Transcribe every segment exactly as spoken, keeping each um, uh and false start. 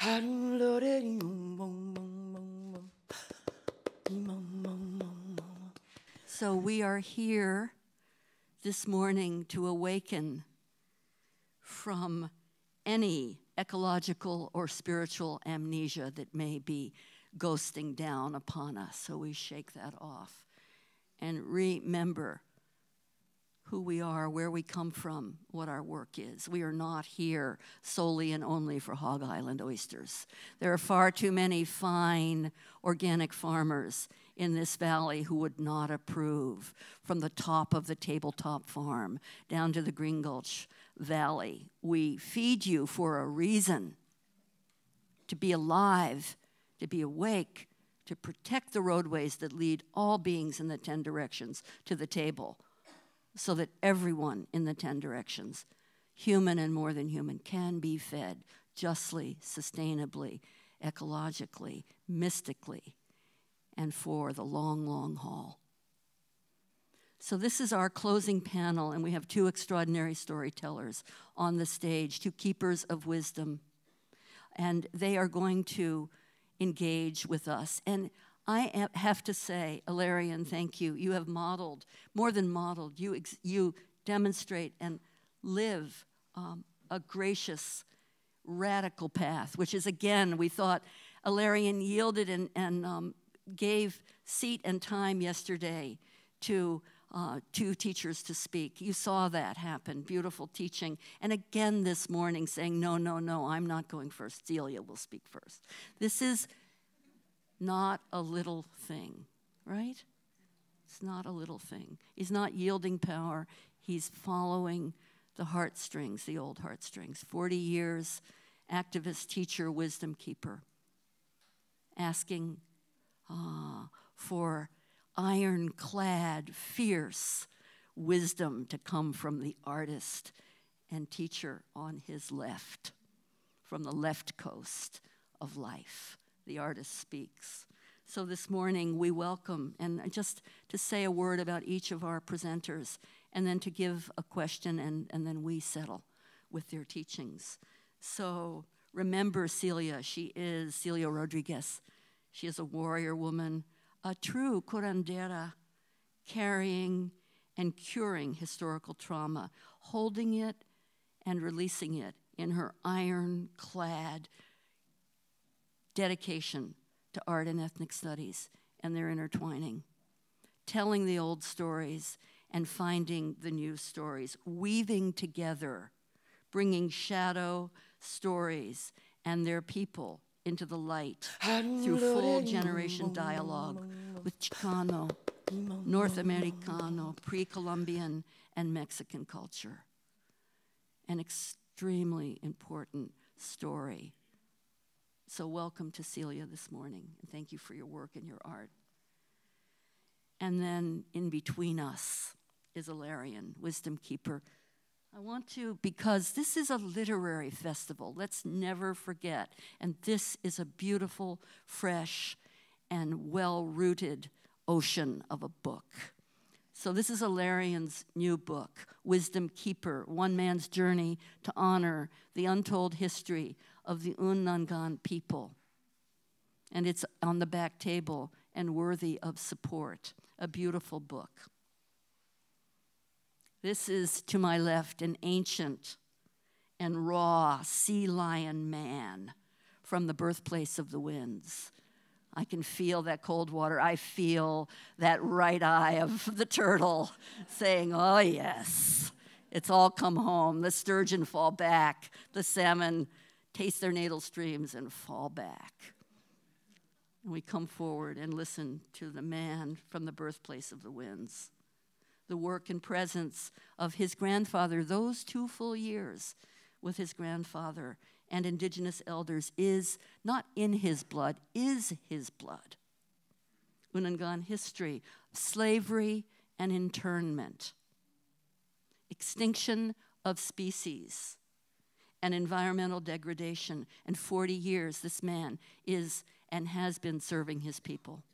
So we are here this morning to awaken from any ecological or spiritual amnesia that may be ghosting down upon us. So we shake that off and remember who we are, where we come from, what our work is. We are not here solely and only for Hog Island oysters. There are far too many fine organic farmers in this valley who would not approve, from the top of the tabletop farm down to the Green Gulch Valley. We feed you for a reason, to be alive, to be awake, to protect the roadways that lead all beings in the ten directions to the table, so that everyone in the ten directions, human and more than human, can be fed justly, sustainably, ecologically, mystically, and for the long, long haul. So this is our closing panel, and we have two extraordinary storytellers on the stage, two keepers of wisdom, and they are going to engage with us. And I have to say, Ilarion, thank you. You have modeled, more than modeled, you, ex you demonstrate and live um, a gracious, radical path, which is, again, we thought Ilarion yielded and, and um, gave seat and time yesterday to uh, two teachers to speak. You saw that happen, beautiful teaching. And again this morning saying, no, no, no, I'm not going first. Celia will speak first. This is not a little thing, right? It's not a little thing. He's not yielding power. He's following the heartstrings, the old heartstrings. forty years, activist, teacher, wisdom keeper, asking uh, for ironclad, fierce wisdom to come from the artist and teacher on his left, from the left coast of life. The artist speaks. So this morning we welcome, and just to say a word about each of our presenters, and then to give a question, and, and then we settle with their teachings. So remember Celia. She is Celia Rodriguez. She is a warrior woman, a true curandera, carrying and curing historical trauma, holding it and releasing it in her ironclad dedication to art and ethnic studies and their intertwining, telling the old stories and finding the new stories, weaving together, bringing shadow stories and their people into the light through full generation dialogue with Chicano, North Americano, pre-Columbian, and Mexican culture. An extremely important story. So welcome to Celia this morning, and thank you for your work and your art. And then in between us is Ilarion, wisdom keeper. I want to, because this is a literary festival, let's never forget, and this is a beautiful, fresh, and well-rooted ocean of a book. So this is Ilarion's new book, Wisdom Keeper, One Man's Journey to Honor the Untold History of the Unangan people. And it's on the back table and worthy of support. A beautiful book. This is, to my left, an ancient and raw sea lion man from the birthplace of the winds. I can feel that cold water. I feel that right eye of the turtle saying, oh yes, it's all come home. The sturgeon fall back. The salmon taste their natal streams and fall back. And we come forward and listen to the man from the birthplace of the winds. The work and presence of his grandfather, those two full years with his grandfather and indigenous elders, is not in his blood, is his blood. Unangan history, slavery and internment, extinction of species, and environmental degradation. And forty years this man is and has been serving his people.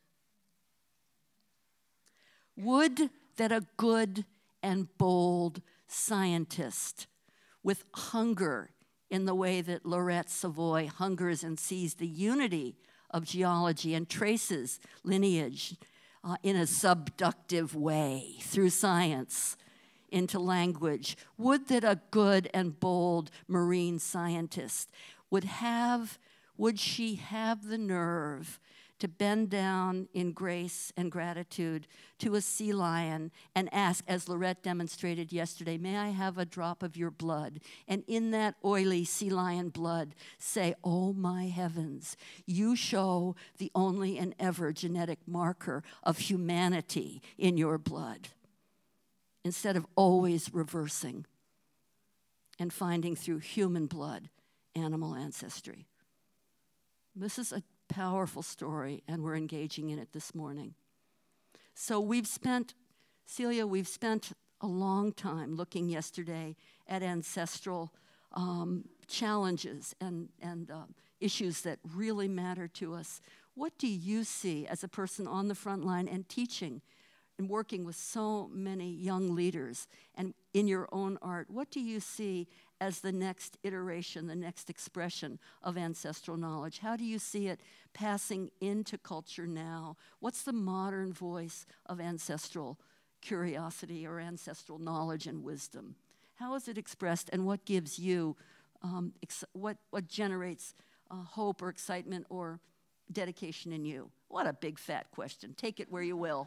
Would that a good and bold scientist with hunger in the way that Laurette Savoy hungers and sees the unity of geology and traces lineage uh, in a subductive way through science into language. Would that a good and bold marine scientist would have, would she have the nerve to bend down in grace and gratitude to a sea lion and ask, as Laurette demonstrated yesterday, may I have a drop of your blood? And in that oily sea lion blood, say, oh my heavens, you show the only and ever genetic marker of humanity in your blood, instead of always reversing and finding through human blood animal ancestry. This is a powerful story, and we're engaging in it this morning. So we've spent, Celia, we've spent a long time looking yesterday at ancestral um, challenges and, and uh, issues that really matter to us. What do you see as a person on the front line and teaching and working with so many young leaders and in your own art? What do you see as the next iteration, the next expression of ancestral knowledge? How do you see it passing into culture now? What's the modern voice of ancestral curiosity or ancestral knowledge and wisdom? How is it expressed, and what gives you, um, ex- what, what generates uh, hope or excitement or dedication in you? What a big fat question. Take it where you will.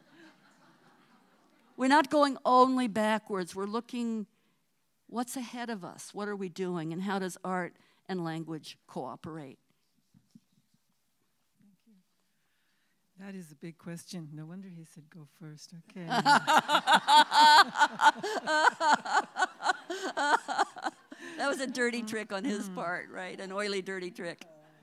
We're not going only backwards. We're looking what's ahead of us. What are we doing? And how does art and language cooperate? Thank you. That is a big question. No wonder he said go first. Okay. That was a dirty trick on his part, right? An oily, dirty trick.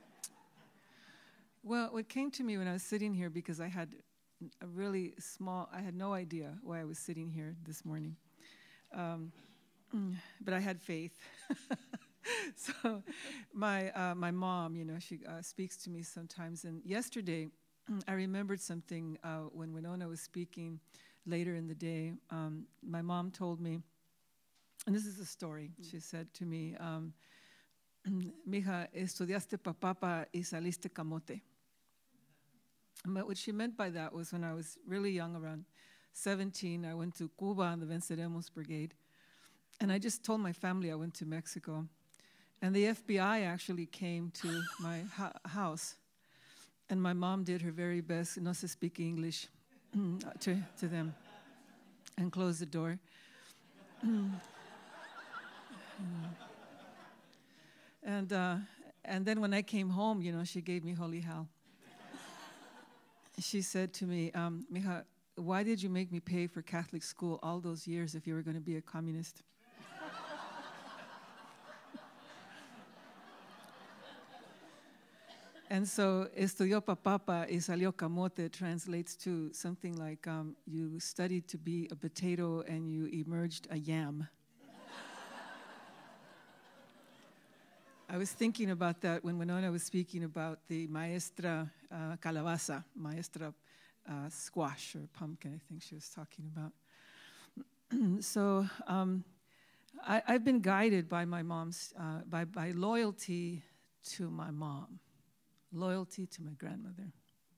Well, what came to me when I was sitting here, because I had a really small, I had no idea why I was sitting here this morning. Um, but I had faith. So my uh, my mom, you know, she uh, speaks to me sometimes. And yesterday, I remembered something uh, when Winona was speaking later in the day. Um, my mom told me, and this is a story. She said to me, um, "Mija, estudiaste papapa y saliste camote." But what she meant by that was when I was really young, around seventeen, I went to Cuba on the Venceremos Brigade. And I just told my family I went to Mexico. And the F B I actually came to my ho- house. And my mom did her very best, no se speak English, to, to them, and closed the door. and uh, and then when I came home, you know, she gave me holy hell. She said to me, um, Mija, why did you make me pay for Catholic school all those years if you were going to be a communist? And so, estudió papapa y salió camote translates to something like, um, you studied to be a potato and you emerged a yam. I was thinking about that when Winona was speaking about the maestra uh, calabaza, maestra uh, squash or pumpkin, I think she was talking about. so um, I, I've been guided by my mom's, uh, by, by loyalty to my mom. Loyalty to my grandmother.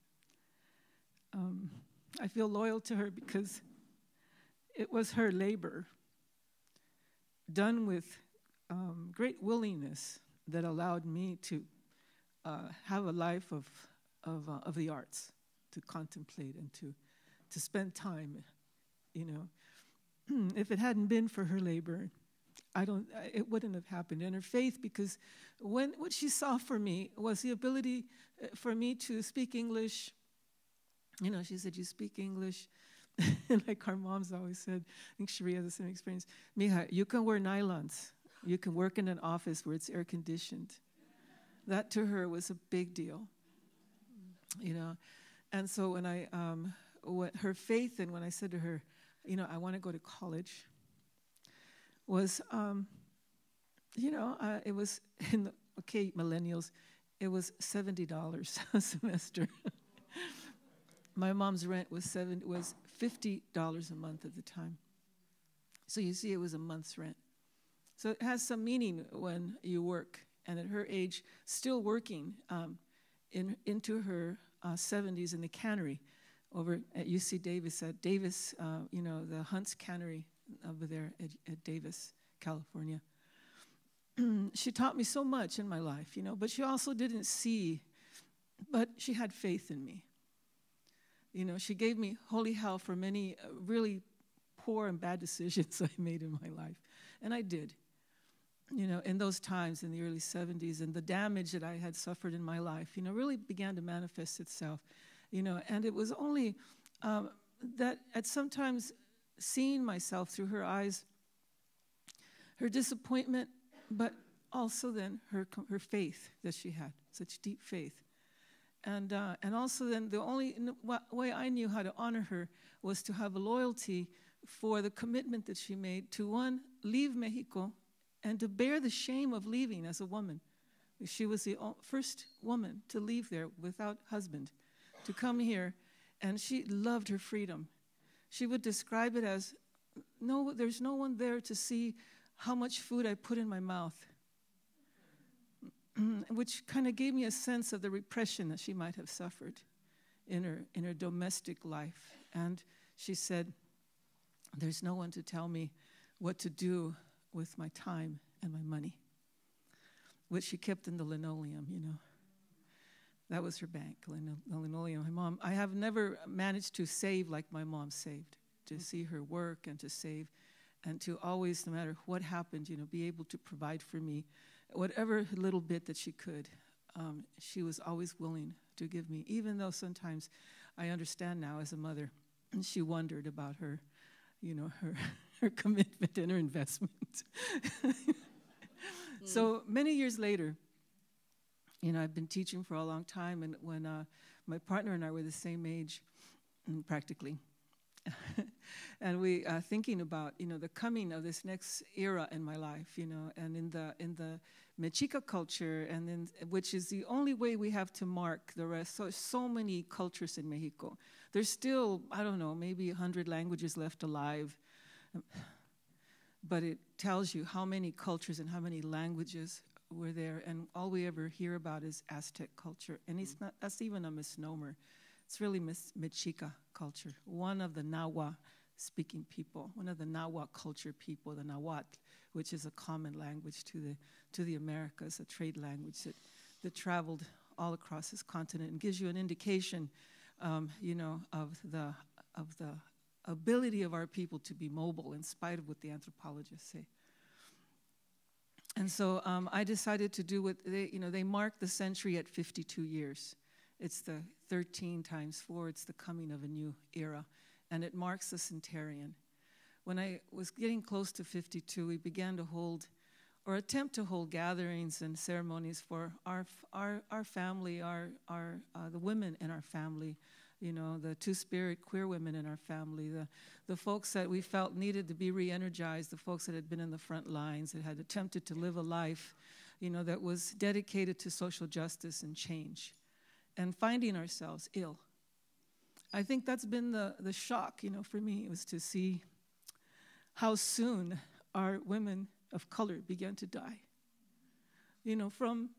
Um, I feel loyal to her because it was her labor done with um, great willingness that allowed me to uh, have a life of of, uh, of the arts, to contemplate and to to spend time. You know, if it hadn't been for her labor, I don't, it wouldn't have happened. And her faith, because when what she saw for me was the ability for me to speak English. You know, she said, you speak English. Like our moms always said, I think Sharia has the same experience. Mija, you can wear nylons. You can work in an office where it's air conditioned. That to her was a big deal. You know, and so when I, um, what her faith in, when I said to her, you know, I want to go to college, was, um, you know, uh, it was, in the, okay, millennials, it was seventy dollars a semester. My mom's rent was seven was fifty dollars a month at the time. So you see, it was a month's rent. So it has some meaning when you work. And at her age, still working um, in into her uh, seventies in the cannery over at U C Davis, at Davis, uh, you know, the Hunt's Cannery over there at, at Davis, California. She taught me so much in my life, you know, but she also didn't see, but she had faith in me. You know, she gave me holy hell for many uh, really poor and bad decisions I made in my life. And I did, you know, in those times in the early seventies, and the damage that I had suffered in my life, you know, really began to manifest itself, you know, and it was only um, that at sometimes seeing myself through her eyes, her disappointment, but also then her her faith that she had, such deep faith. And uh, and also then the only way I knew how to honor her was to have a loyalty for the commitment that she made to, one, leave Mexico and to bear the shame of leaving as a woman. She was the first woman to leave there without husband, to come here, and she loved her freedom. She would describe it as, no, there's no one there to see how much food I put in my mouth, which kind of gave me a sense of the repression that she might have suffered in her in her domestic life. And she said, there's no one to tell me what to do with my time and my money, which she kept in the linoleum, you know. That was her bank, lino- the linoleum. My mom, I have never managed to save like my mom saved, to mm-hmm. see her work and to save, and to always, no matter what happened, you know, be able to provide for me whatever little bit that she could. Um, she was always willing to give me, even though sometimes I understand now as a mother, she wondered about her, you know, her, her commitment and her investment. mm. So many years later, you know, I've been teaching for a long time, and when uh, my partner and I were the same age, practically, and we uh, thinking about, you know, the coming of this next era in my life, you know, and in the in the Mexica culture, and then which is the only way we have to mark the rest. So so many cultures in Mexico. There's still, I don't know, maybe a hundred languages left alive, but it tells you how many cultures and how many languages were there, and all we ever hear about is Aztec culture, and it's not. That's even a misnomer. It's really Mexica culture, one of the Nahua-speaking people, one of the Nahua culture people, the Nahuatl, which is a common language to the to the Americas, a trade language that, that traveled all across this continent, and gives you an indication, um, you know, of the of the ability of our people to be mobile, in spite of what the anthropologists say. And so um, I decided to do what they, you know, they mark the century at fifty-two years. It's the thirteen times four, it's the coming of a new era, and it marks the centenarian. When I was getting close to fifty-two, we began to hold, or attempt to hold, gatherings and ceremonies for our our our family, our our uh, the women in our family, you know, the two-spirit queer women in our family, the the folks that we felt needed to be re-energized, the folks that had been in the front lines, that had attempted to live a life, you know, that was dedicated to social justice and change. And finding ourselves ill. I think that's been the, the shock, you know, for me, was to see how soon our women of color began to die. You know, from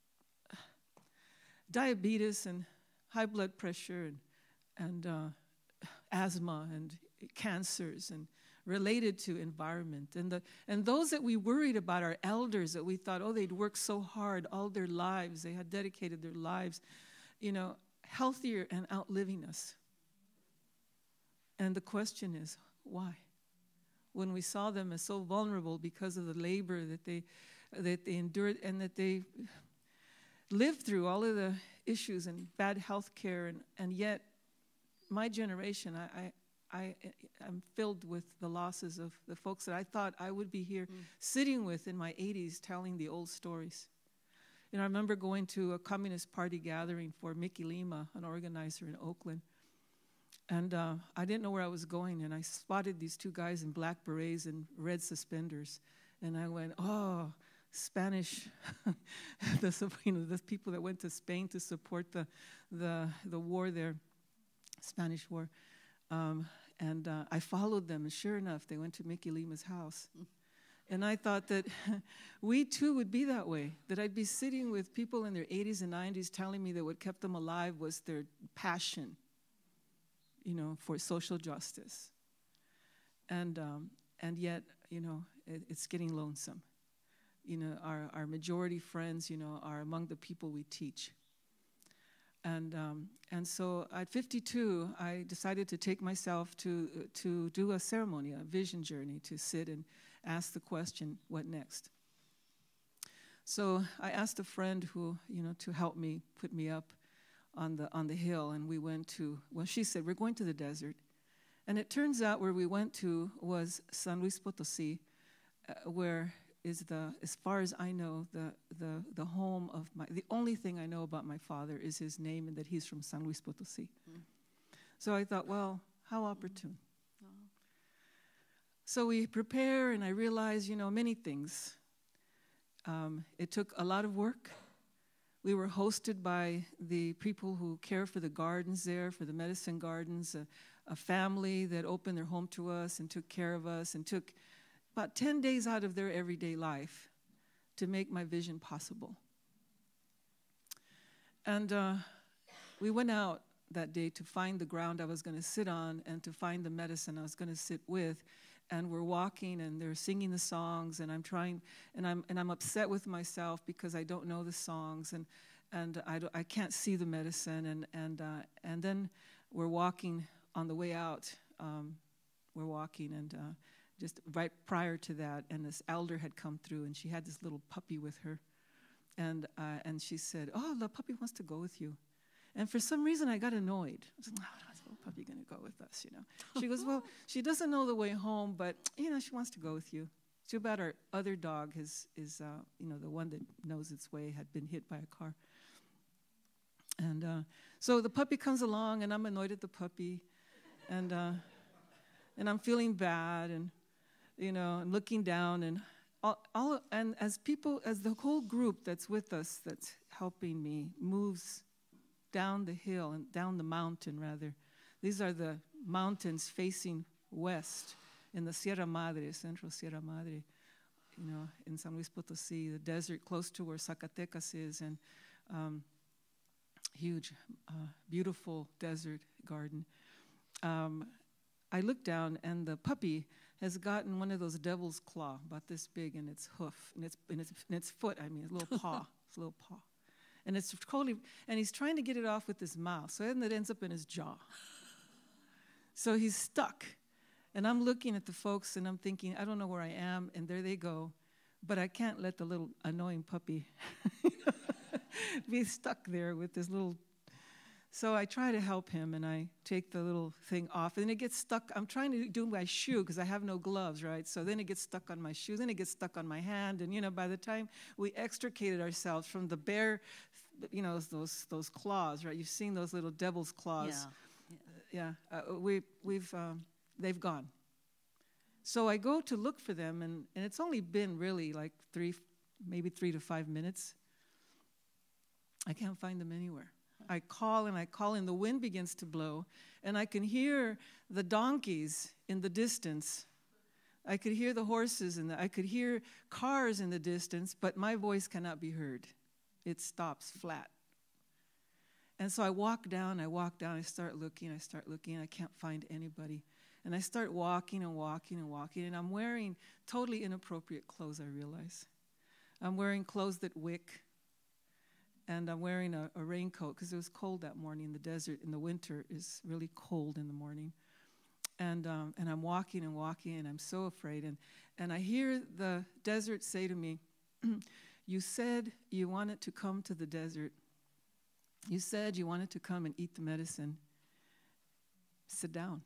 diabetes and high blood pressure and, and uh, asthma and cancers and related to environment. And, the, and those that we worried about, our elders, that we thought, oh, they'd worked so hard all their lives, they had dedicated their lives, you know, healthier and outliving us. And the question is, why? When we saw them as so vulnerable because of the labor that they that they endured, and that they lived through all of the issues and bad health care, and, and yet my generation, I, I, I, I'm filled with the losses of the folks that I thought I would be here mm. sitting with in my eighties telling the old stories. You know, I remember going to a Communist Party gathering for Mickey Lima, an organizer in Oakland. And uh, I didn't know where I was going, and I spotted these two guys in black berets and red suspenders. And I went, oh, Spanish, the, you know, the people that went to Spain to support the the, the war there, Spanish war. Um, and uh, I followed them, and sure enough, they went to Mickey Lima's house. And I thought that we too would be that way, that I'd be sitting with people in their eighties and nineties telling me that what kept them alive was their passion, you know, for social justice. And um, and yet, you know, it, it's getting lonesome. You know, our, our majority friends, you know, are among the people we teach. And um, and so at fifty-two, I decided to take myself to to do a ceremony, a vision journey, to sit and ask the question, what next? So I asked a friend who, you know, to help me, put me up on the on the hill, and we went to, well, she said, we're going to the desert. And it turns out where we went to was San Luis Potosí, uh, where is the, as far as I know, the, the, the home of my, the only thing I know about my father is his name and that he's from San Luis Potosí. Mm. So I thought, well, how opportune. Mm. Oh. So we prepare, and I realize, you know, many things. Um, it took a lot of work. We were hosted by the people who care for the gardens there, for the medicine gardens, a, a family that opened their home to us and took care of us and took about ten days out of their everyday life to make my vision possible. And uh, we went out that day to find the ground I was going to sit on and to find the medicine I was going to sit with. And we're walking, and they're singing the songs, and I'm trying, and I'm and I'm upset with myself because I don't know the songs, and and I, don't, I can't see the medicine, and and uh, and then we're walking on the way out. Um, we're walking, and uh, just right prior to that, and this elder had come through, and she had this little puppy with her, and uh, and she said, "Oh, the puppy wants to go with you," and for some reason I got annoyed. I said, "Oh, puppy going to go with us, you know." She goes, "Well, she doesn't know the way home, but, you know, she wants to go with you." Too bad our other dog is, is uh, you know, the one that knows its way, had been hit by a car. And uh, so the puppy comes along, and I'm annoyed at the puppy, and uh, and I'm feeling bad, and, you know, and looking down, and all, all, and as people, as the whole group that's with us, that's helping me, moves down the hill, and down the mountain, rather. These are the mountains facing west in the Sierra Madre, Central Sierra Madre, you know, in San Luis Potosí, the desert close to where Zacatecas is, and um, huge, uh, beautiful desert garden. Um, I look down, and the puppy has gotten one of those devil's claw, about this big, in its hoof, in its, in its, in its foot, I mean, a little paw, it's a little paw. And it's totally, and he's trying to get it off with his mouth, so then it ends up in his jaw. So he's stuck, and I'm looking at the folks, and I'm thinking, I don't know where I am, and there they go, but I can't let the little annoying puppy be stuck there with this little. So I try to help him, and I take the little thing off, and it gets stuck. I'm trying to do my shoe because I have no gloves, right? So then it gets stuck on my shoe, then it gets stuck on my hand, and, you know, by the time we extricated ourselves from the bare, you know, those those claws, right? You've seen those little devil's claws. Yeah. Yeah, uh, we, we've, um, they've gone. So I go to look for them, and, and it's only been really like three, maybe three to five minutes. I can't find them anywhere. I call and I call, and the wind begins to blow, and I can hear the donkeys in the distance. I could hear the horses, and I could hear cars in the distance, but my voice cannot be heard. It stops flat. And so I walk down, I walk down, I start looking, I start looking, and I can't find anybody. And I start walking and walking and walking, and I'm wearing totally inappropriate clothes, I realize. I'm wearing clothes that wick, and I'm wearing a, a raincoat because it was cold that morning in the desert. In the winter, it's really cold in the morning. And um, and I'm walking and walking, and I'm so afraid. And, and I hear the desert say to me, "You said you wanted to come to the desert. You said you wanted to come and eat the medicine. Sit down."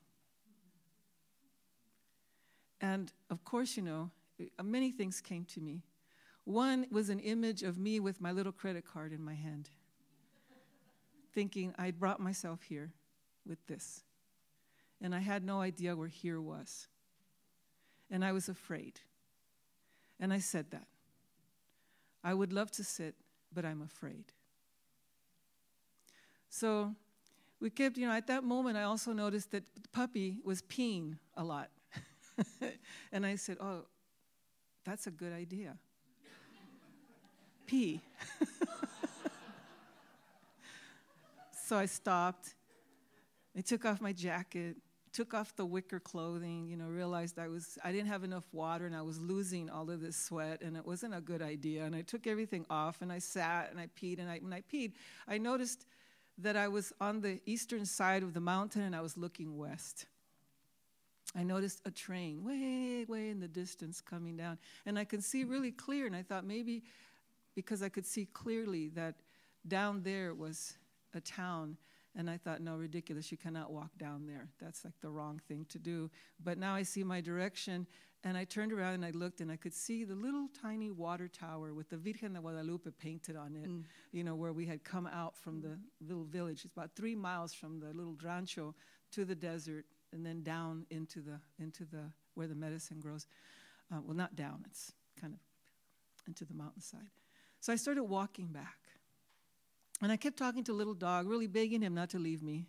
And of course, you know, many things came to me. One was an image of me with my little credit card in my hand, thinking I'd brought myself here with this. And I had no idea where here was. And I was afraid. And I said that. I would love to sit, but I'm afraid. So we kept, you know, at that moment, I also noticed that the puppy was peeing a lot. And I said, "Oh, that's a good idea. Pee. So I stopped. I took off my jacket, took off the wicker clothing, you know, realized I was, I didn't have enough water and I was losing all of this sweat and it wasn't a good idea. And I took everything off and I sat and I peed. And I, when I peed, I noticed that I was on the eastern side of the mountain and I was looking west. I noticed a train way, way in the distance coming down. And I could see really clear. And I thought maybe because I could see clearly that down there was a town. And I thought, no, ridiculous, you cannot walk down there. That's like the wrong thing to do. But now I see my direction, and I turned around and I looked, and I could see the little tiny water tower with the Virgen de Guadalupe painted on it, mm. you know, where we had come out from the little village. It's about three miles from the little rancho to the desert, and then down into the, into the where the medicine grows. Uh, well, not down, it's kind of into the mountainside. So I started walking back. And I kept talking to little dog, really begging him not to leave me.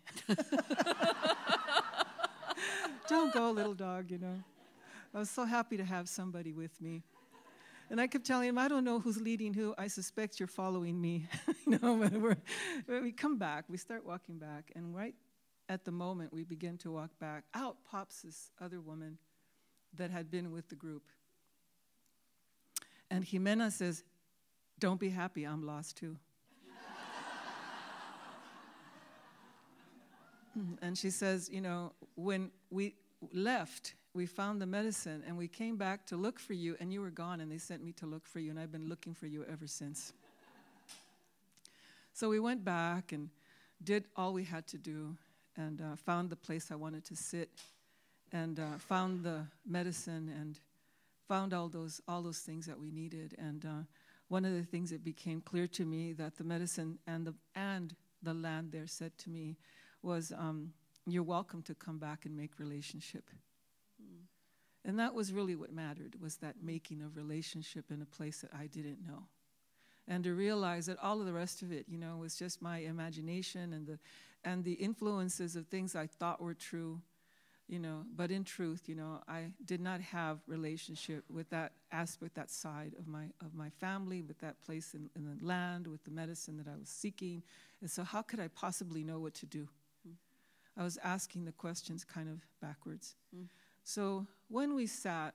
Don't go, little dog, you know. I was so happy to have somebody with me. And I kept telling him, I don't know who's leading who. I suspect you're following me. you know, when, we're, when we come back, we start walking back. And right at the moment we begin to walk back, out pops this other woman that had been with the group. And Jimena says, don't be happy, I'm lost too. And she says, you know, when we left, we found the medicine, and we came back to look for you, and you were gone, and they sent me to look for you, and I've been looking for you ever since. So we went back and did all we had to do, and uh, found the place I wanted to sit, and uh, found the medicine, and found all those all those things that we needed. And uh, one of the things that became clear to me that the medicine and the and the land there said to me was, um, you're welcome to come back and make relationship. Mm. And that was really what mattered, was that making of relationship in a place that I didn't know. And to realize that all of the rest of it, you know, was just my imagination and the and the influences of things I thought were true, you know, but in truth, you know, I did not have relationship with that aspect, that side of my of my family, with that place in, in the land, with the medicine that I was seeking. And so how could I possibly know what to do? I was asking the questions kind of backwards. Mm. So when we sat,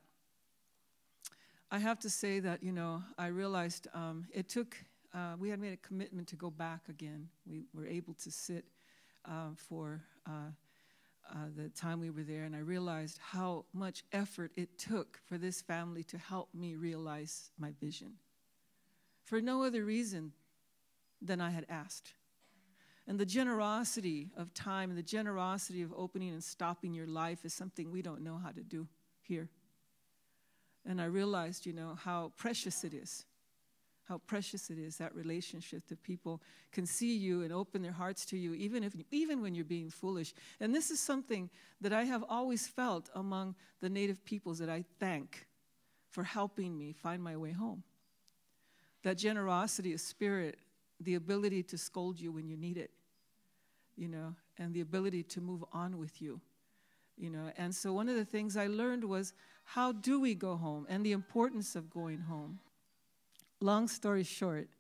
I have to say that, you know, I realized um, it took, uh, we had made a commitment to go back again. We were able to sit uh, for uh, uh, the time we were there, and I realized how much effort it took for this family to help me realize my vision. For no other reason than I had asked. And the generosity of time and the generosity of opening and stopping your life is something we don't know how to do here. And I realized, you know, how precious it is, how precious it is, that relationship, that people can see you and open their hearts to you, even if, even when you're being foolish. And this is something that I have always felt among the native peoples that I thank for helping me find my way home. That generosity of spirit, the ability to scold you when you need it, you know, and the ability to move on with you, you know. And so one of the things I learned was, how do we go home, and the importance of going home. Long story short,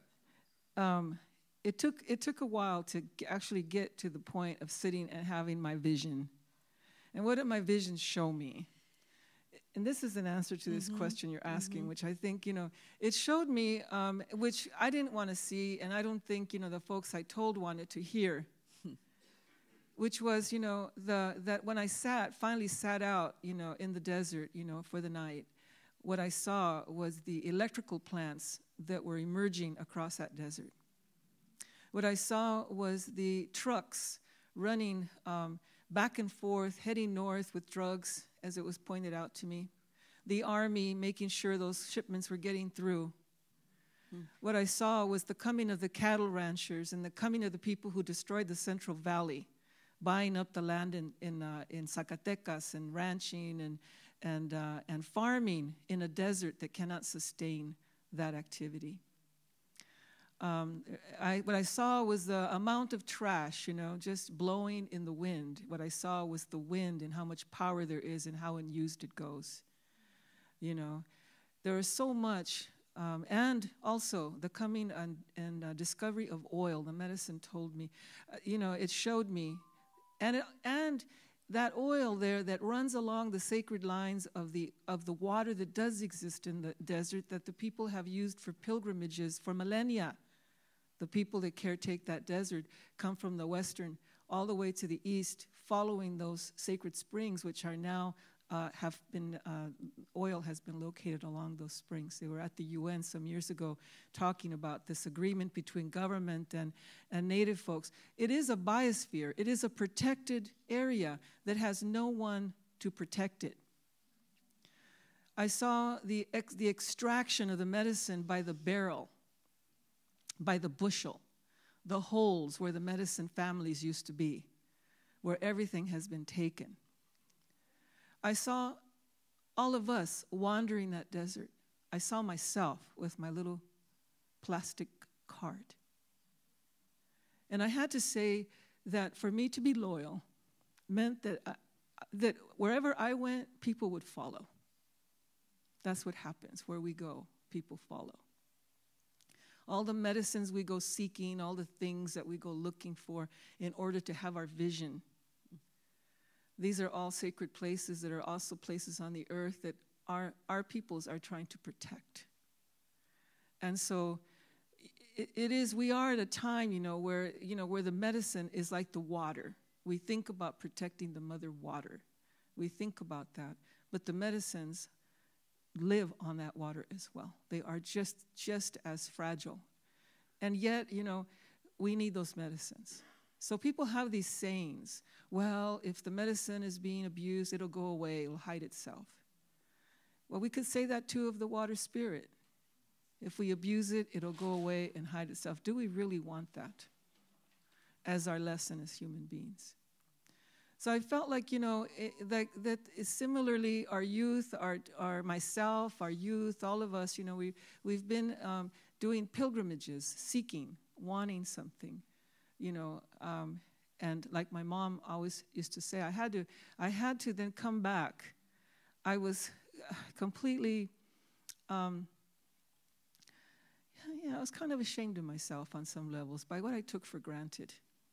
um, it took it took a while to g- actually get to the point of sitting and having my vision. And what did my vision show me? And this is an answer to this mm-hmm. question you're asking, mm-hmm. which I think, you know, it showed me, um, which I didn't want to see, and I don't think, you know, the folks I told wanted to hear, which was, you know, the that when I sat, finally sat out, you know, in the desert, you know, for the night, what I saw was the electrical plants that were emerging across that desert. What I saw was the trucks running um, back and forth, heading north with drugs, as it was pointed out to me. The army making sure those shipments were getting through. Hmm. What I saw was the coming of the cattle ranchers and the coming of the people who destroyed the Central Valley, buying up the land in in, uh, in Zacatecas and ranching and and uh, and farming in a desert that cannot sustain that activity. Um, I, what I saw was the amount of trash, you know, just blowing in the wind. What I saw was the wind and how much power there is and how unused it goes, you know. there is so much, um, and also the coming and, and uh, discovery of oil. The medicine told me, uh, you know, it showed me, and it, and that oil there that runs along the sacred lines of the of the water that does exist in the desert, that the people have used for pilgrimages for millennia. The people that caretake that desert come from the western all the way to the east, following those sacred springs, which are now uh, have been uh, oil has been located along those springs. They were at the U N some years ago talking about this agreement between government and, and native folks. It is a biosphere. It is a protected area that has no one to protect it. I saw the ex the extraction of the medicine by the barrel, by the bushel, the holes where the medicine families used to be, where everything has been taken. I saw all of us wandering that desert. I saw myself with my little plastic card. And I had to say that for me to be loyal meant that, I, that wherever I went, people would follow. That's what happens. Where we go, people follow. All the medicines we go seeking, all the things that we go looking for in order to have our vision. These are all sacred places that are also places on the earth that our, our peoples are trying to protect. And so it, it is, we are at a time, you know, where, you know, where the medicine is like the water. We think about protecting the mother water. We think about that. But the medicines live on that water as well. They are just, just as fragile. And yet, you know, we need those medicines. So people have these sayings, well, if the medicine is being abused, it'll go away, it'll hide itself. Well, we could say that too of the water spirit. If we abuse it, it'll go away and hide itself. Do we really want that as our lesson as human beings? So I felt like, you know, it, that, that similarly our youth, our, our myself, our youth, all of us, you know, we, we've been um, doing pilgrimages, seeking, wanting something, you know, um, and like my mom always used to say, I had to, I had to then come back. I was completely, um, yeah, I was kind of ashamed of myself on some levels by what I took for granted.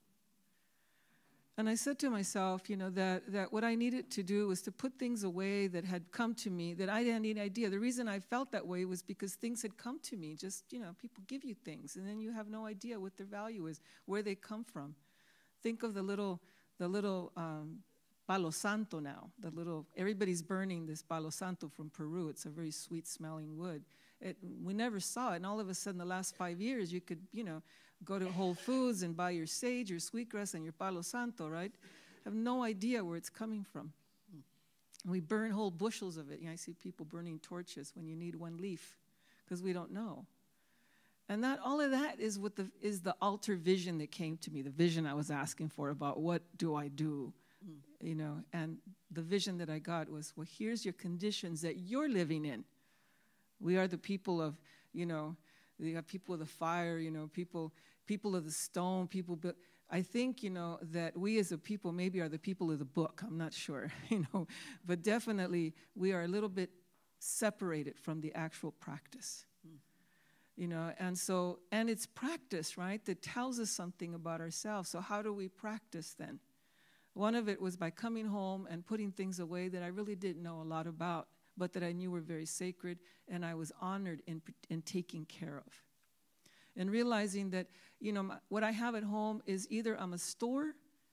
And I said to myself, you know, that, that what I needed to do was to put things away that had come to me that I didn't have any idea. The reason I felt that way was because things had come to me. Just, you know, people give you things, and then you have no idea what their value is, where they come from. Think of the little, the little um, Palo Santo now. The little, everybody's burning this Palo Santo from Peru. It's a very sweet-smelling wood. It, we never saw it, and all of a sudden, the last five years, you could, you know, go to Whole Foods and buy your sage, your sweetgrass, and your Palo Santo, right? Have no idea where it's coming from. And we burn whole bushels of it. You know, I see people burning torches when you need one leaf because we don't know. And that all of that is what the is the altar vision that came to me, the vision I was asking for about what do I do, mm. you know. And the vision that I got was, well, here's your conditions that you're living in. We are the people of, you know, you got people of the fire, you know, people people of the stone, people. But I think, you know, that we as a people maybe are the people of the book. I'm not sure, you know, but definitely we are a little bit separated from the actual practice, mm. you know. And so, and it's practice, right, that tells us something about ourselves. So how do we practice then? One of it was by coming home and putting things away that I really didn't know a lot about, but that I knew were very sacred, and I was honored in, in taking care of. And realizing that, you know, my, what I have at home is either I'm a store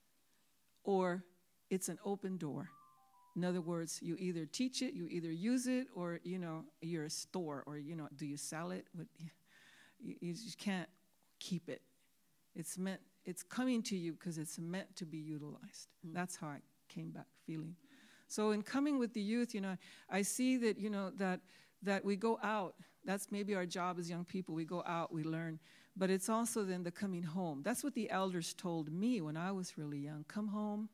or it's an open door. In other words, you either teach it, you either use it, or, you know, you're a store, or, you know, do you sell it? You, you just can't keep it. It's meant, it's coming to you because it's meant to be utilized. Mm. That's how I came back feeling. So in coming with the youth, you know, I see that, you know, that that we go out. That's maybe our job as young people. We go out, we learn. But it's also then the coming home. That's what the elders told me when I was really young. Come home,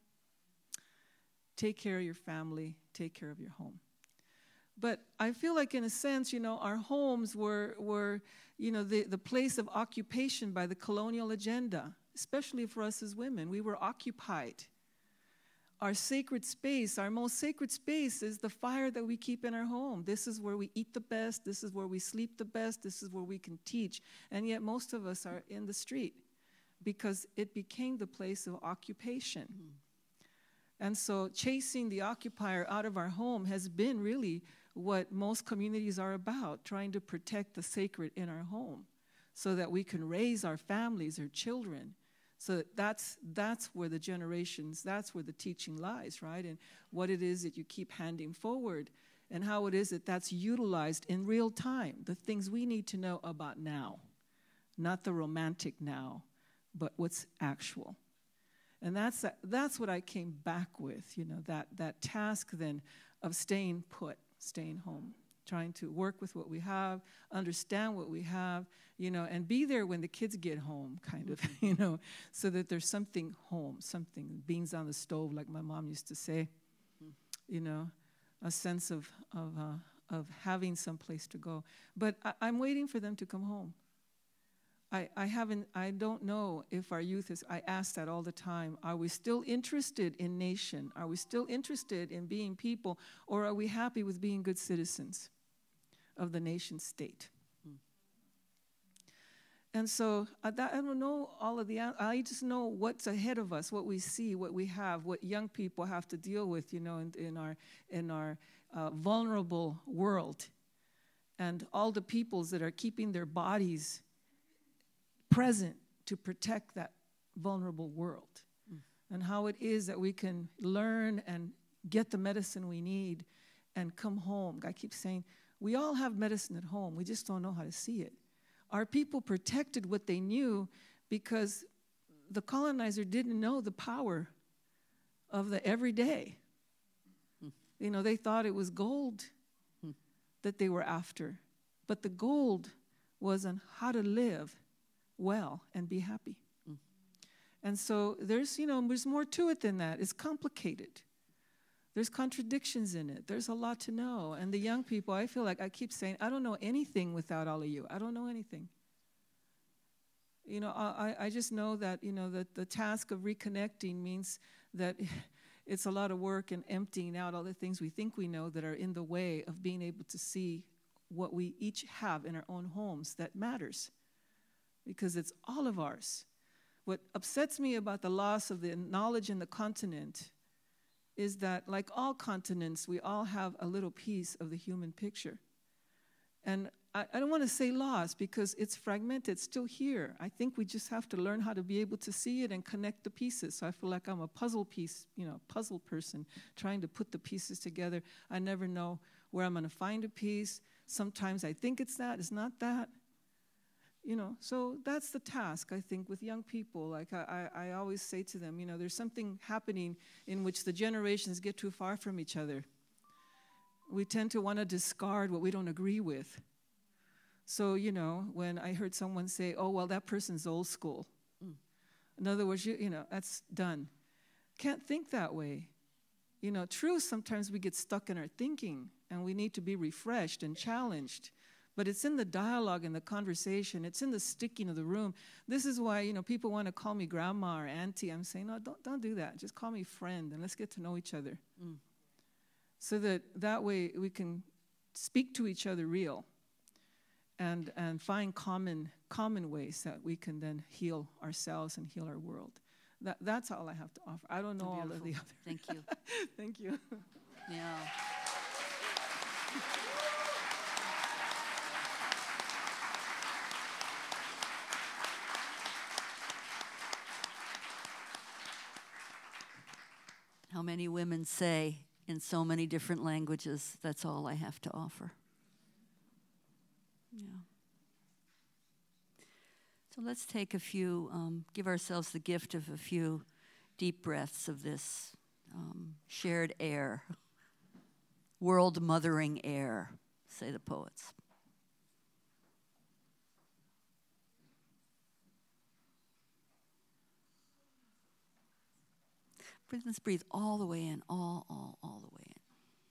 take care of your family, take care of your home. But I feel like in a sense, you know, our homes were, were you know, the, the place of occupation by the colonial agenda, especially for us as women. We were occupied. our sacred space, our most sacred space is the fire that we keep in our home. This is where we eat the best. This is where we sleep the best. This is where we can teach. And yet most of us are in the street because it became the place of occupation. Mm. And so chasing the occupier out of our home has been really what most communities are about, trying to protect the sacred in our home so that we can raise our families, our children. So that's, that's where the generations, that's where the teaching lies, right? And what it is that you keep handing forward and how it is that that's utilized in real time, the things we need to know about now, not the romantic now, but what's actual. And that's, that's what I came back with, you know, that, that task then of staying put, staying home, trying to work with what we have, understand what we have, you know, and be there when the kids get home, kind of, you know, so that there's something home, something, beans on the stove, like my mom used to say, you know, a sense of of, uh, of having some place to go. But I, I'm waiting for them to come home. I, I haven't, I don't know if our youth is, I ask that all the time, are we still interested in nation? Are we still interested in being people? Or are we happy with being good citizens of the nation state? Hmm. And so uh, that, I don't know all of the, I just know what's ahead of us, what we see, what we have, what young people have to deal with, you know, in, in our, in our uh, vulnerable world. And all the peoples that are keeping their bodies present to protect that vulnerable world. Mm. And how it is that we can learn and get the medicine we need and come home. I keep saying, we all have medicine at home. We just don't know how to see it. Our people protected what they knew because the colonizer didn't know the power of the everyday. Mm. You know, they thought it was gold mm. that they were after. But the gold was on how to live well and be happy. Mm. And so there's, you know, there's more to it than that. It's complicated. There's contradictions in it. There's a lot to know. And the young people, I feel like I keep saying, I don't know anything without all of you. I don't know anything. You know, I, I just know that, you know, that the task of reconnecting means that it's a lot of work and emptying out all the things we think we know that are in the way of being able to see what we each have in our own homes that matters. Because it's all of ours. What upsets me about the loss of the knowledge in the continent is that, like all continents, we all have a little piece of the human picture. And I, I don't want to say lost because it's fragmented, it's still here. I think we just have to learn how to be able to see it and connect the pieces. So I feel like I'm a puzzle piece, you know, puzzle person trying to put the pieces together. I never know where I'm going to find a piece. Sometimes I think it's that, it's not that. You know, so that's the task, I think, with young people. Like I, I, I always say to them, you know, there's something happening in which the generations get too far from each other. We tend to want to discard what we don't agree with. So, you know, when I heard someone say, oh, well, that person's old school. Mm. In other words, you, you know, that's done. Can't think that way. You know, true, sometimes we get stuck in our thinking, and we need to be refreshed and challenged. But it's in the dialogue and the conversation. It's in the sticking of the room. This is why, you know, people want to call me grandma or auntie. I'm saying, no, don't, don't do that. Just call me friend, and let's get to know each other. Mm. So that that way we can speak to each other real and, and find common, common ways that we can then heal ourselves and heal our world. That, that's all I have to offer. I don't know all of the other. Thank you. Thank you. Yeah. How many women say in so many different languages, that's all I have to offer. Yeah. So let's take a few, um, give ourselves the gift of a few deep breaths of this um, shared air, world mothering air, say the poets. Let's breathe all the way in, all, all, all the way in.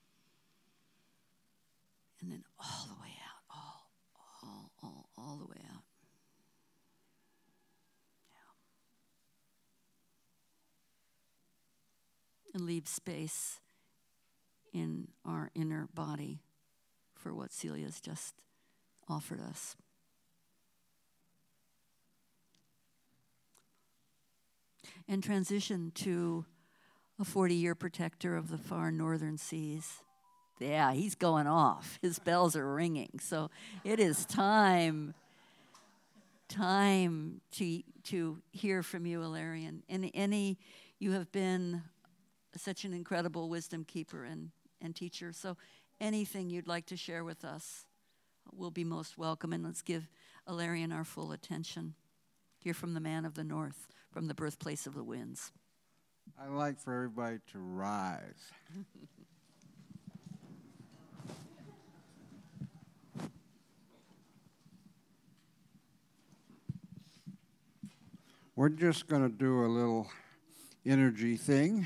And then all the way out, all, all, all, all the way out. and leave space in our inner body for what Celia's just offered us. And transition to a forty-year protector of the far northern seas. Yeah, he's going off. His bells are ringing. So it is time, time to to hear from you, Ilarion. And any, you have been such an incredible wisdom keeper and, and teacher. So anything you'd like to share with us will be most welcome. And let's give Ilarion our full attention. Hear from the man of the north, from the birthplace of the winds. I'd like for everybody to rise. We're just going to do a little energy thing.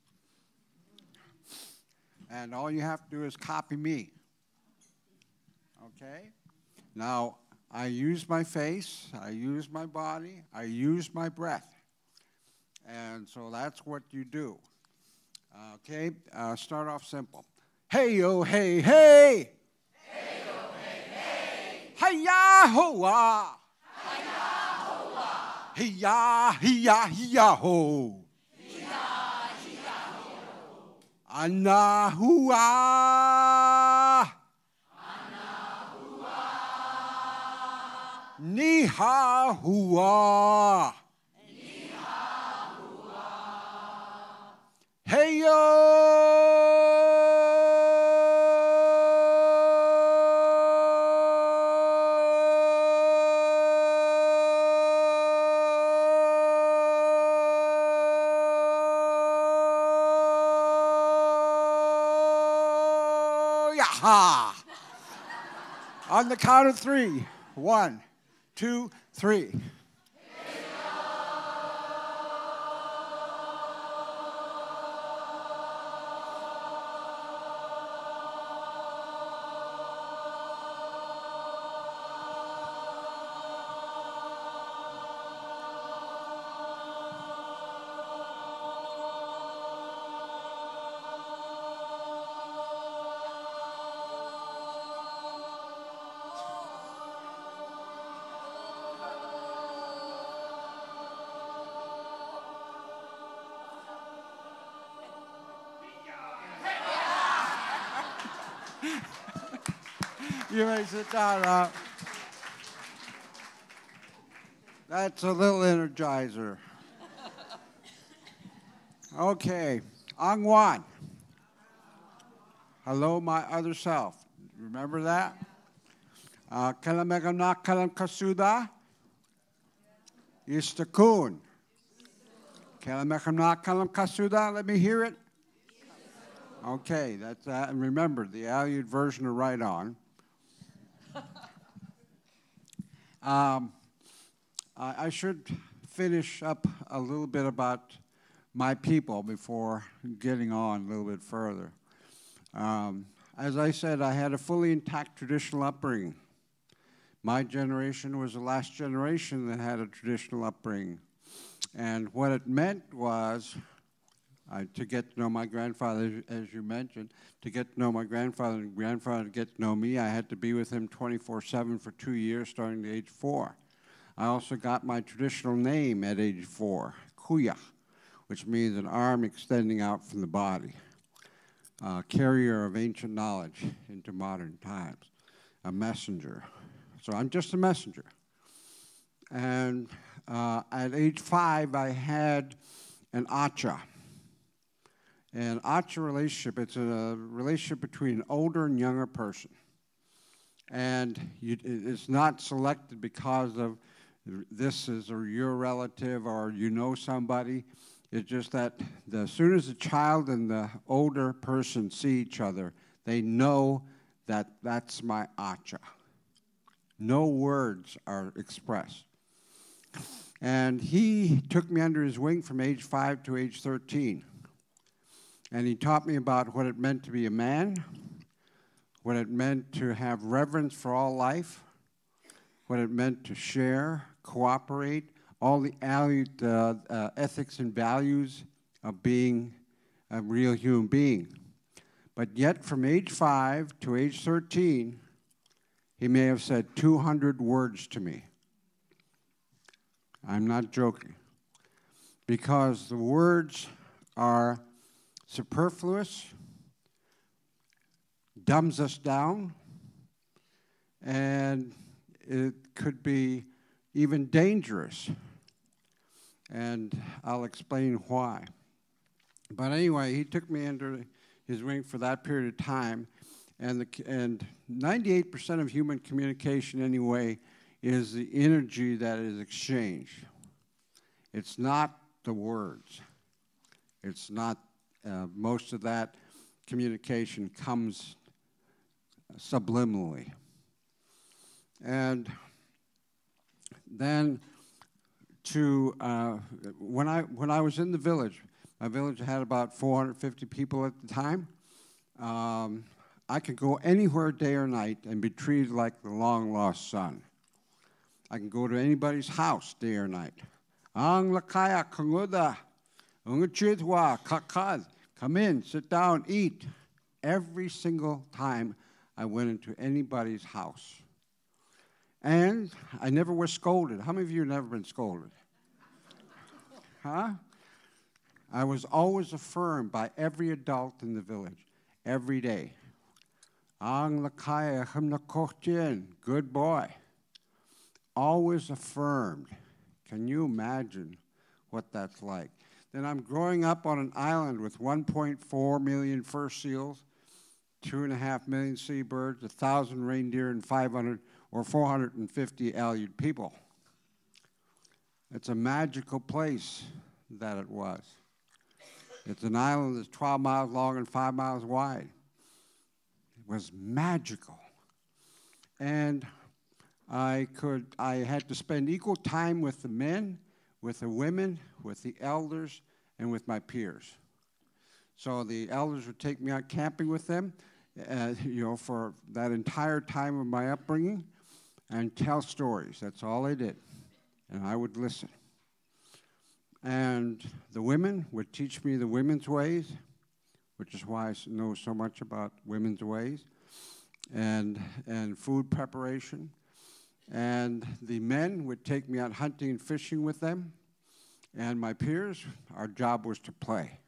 And all you have to do is copy me. Okay? Now, I use my face, I use my body, I use my breath. And so that's what you do. Okay? Uh, start off simple. Hey-yo, hey, hey! Hey-yo, hey, hey! Hi-ya-ho-ah! Hi-ya-ho-ah! Hi-ya, hi-ya, hi-ya-ho! Hi-ya, hi-ya-ho! Anna-hoo-ah! Anna-hoo-ah! Ni-ha-hoo-ah! Ni-ha-hoo-ah! Hey-yo! Yaha! On the count of three. One, two, three. You may sit down. Uh, that's a little energizer. Okay, Angwan. Hello, my other self. Remember that? Kalamegamnak kalam kasuda. Istakun. Kalamegamnak kalam kasuda. Let me hear it. Okay, that's that. And remember, the Aleut version of Right On. Um, I, I should finish up a little bit about my people before getting on a little bit further. Um, as I said, I had a fully intact traditional upbringing. My generation was the last generation that had a traditional upbringing. And what it meant was, uh, to get to know my grandfather, as you mentioned, to get to know my grandfather and grandfather to get to know me, I had to be with him twenty-four seven for two years, starting at age four. I also got my traditional name at age four, Kuya, which means an arm extending out from the body, a carrier of ancient knowledge into modern times, a messenger. So I'm just a messenger. And uh, at age five, I had an acha. An acha relationship, it's a relationship between an older and younger person. And you, it's not selected because of this is or your relative or you know somebody. It's just that the, as soon as the child and the older person see each other, they know that that's my acha. No words are expressed. And he took me under his wing from age five to age thirteen. And he taught me about what it meant to be a man, what it meant to have reverence for all life, what it meant to share, cooperate, all the Aleut, uh, uh, ethics and values of being a real human being. But yet, from age five to age thirteen, he may have said two hundred words to me. I'm not joking. Because the words are superfluous, dumbs us down, and it could be even dangerous. And I'll explain why. But anyway, he took me under his wing for that period of time. And, the, and ninety-eight percent of human communication, anyway, is the energy that is exchanged. It's not the words. It's not, uh, most of that communication comes subliminally. And then to, uh, when I, when I was in the village, my village had about four hundred fifty people at the time. Um, I could go anywhere day or night and be treated like the long-lost son. I can go to anybody's house day or night. Ang lakaya kanguda, ungachitwa kakad. Come in, sit down, eat. Every single time I went into anybody's house. And I never was scolded. How many of you have never been scolded? Huh? I was always affirmed by every adult in the village, every day. Ang lakaya hamnakochtien, good boy. Always affirmed. Can you imagine what that's like? Then I'm growing up on an island with one point four million fur seals, two and a half million seabirds, a thousand reindeer, and five hundred or four hundred fifty Aleut people. It's a magical place that it was. It's an island that's twelve miles long and five miles wide. It was magical. And I could, I had to spend equal time with the men, with the women, with the elders, and with my peers. So the elders would take me out camping with them, uh, you know, for that entire time of my upbringing, and tell stories. That's all they did. And I would listen. And the women would teach me the women's ways, which is why I know so much about women's ways, and, and food preparation. And the men would take me out hunting and fishing with them. And my peers, our job was to play.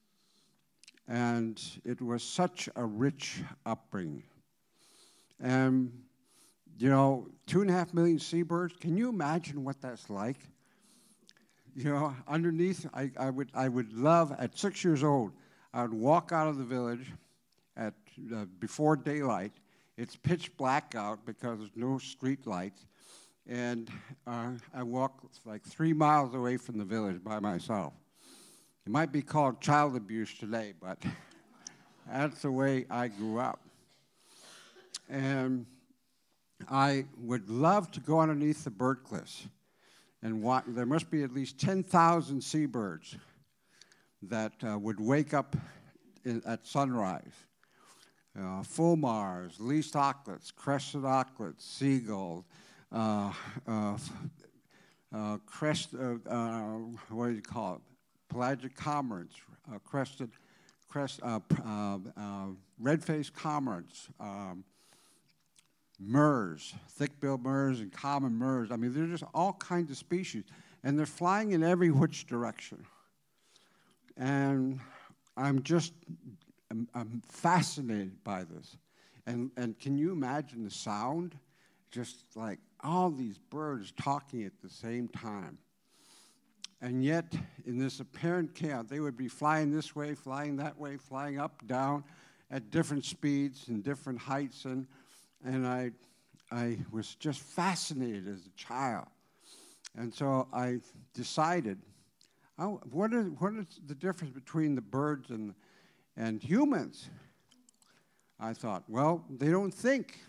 And it was such a rich upbringing. And, you know, two and a half million seabirds, can you imagine what that's like? You know, underneath, I, I, would, I would love, at six years old, I would walk out of the village at uh, before daylight. It's pitch black out because there's no street lights. And uh, I walk like three miles away from the village by myself. It might be called child abuse today, but that's the way I grew up. And I would love to go underneath the bird cliffs. And watch, there must be at least ten thousand seabirds that uh, would wake up in, at sunrise. Uh, fulmars, least auklets, crested auklets, seagulls, uh, uh, uh, crest, uh, uh, what do you call it? Pelagic cormorants, uh, crested, crest, uh, uh, uh, red-faced cormorants, um, murs, thick-billed murs and common murs. I mean, there's just all kinds of species, and they're flying in every which direction. And I'm just I'm, I'm fascinated by this. And, and can you imagine the sound? Just like all these birds talking at the same time. And yet, in this apparent chaos, they would be flying this way, flying that way, flying up, down, at different speeds and different heights. And, and I, I was just fascinated as a child. And so I decided, oh, what, is, what is the difference between the birds and And humans? I thought, well, they don't think.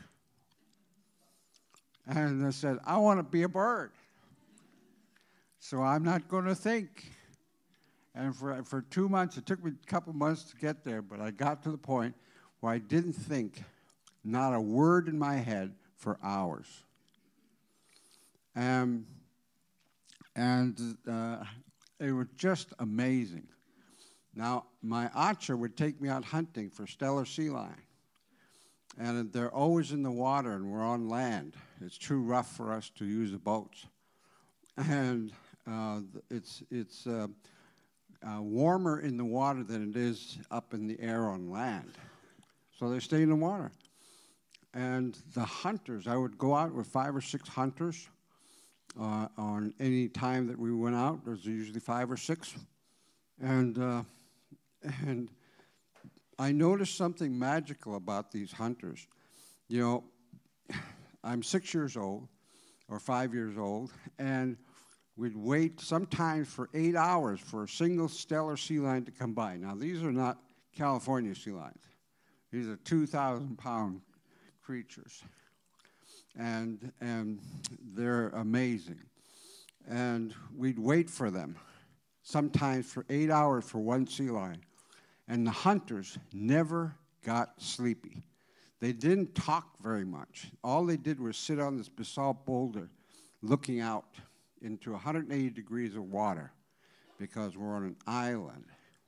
And I said, I want to be a bird. So I'm not going to think. And for, for two months, it took me a couple months to get there, but I got to the point where I didn't think, not a word in my head for hours. Um, and uh, it was just amazing. Now, my archer would take me out hunting for stellar sea lion. And they're always in the water, and we're on land. It's too rough for us to use the boats. And uh, it's, it's uh, uh, warmer in the water than it is up in the air on land. So they stay in the water. And the hunters, I would go out with five or six hunters uh, on any time that we went out. There's usually five or six. And, uh, and I noticed something magical about these hunters. You know, I'm six years old, or five years old, and we'd wait sometimes for eight hours for a single stellar sea lion to come by. Now, these are not California sea lions. These are two thousand pound creatures. And, and they're amazing. And we'd wait for them, sometimes for eight hours for one sea lion. And the hunters never got sleepy. They didn't talk very much. All they did was sit on this basalt boulder looking out into one hundred eighty degrees of water because we're on an island.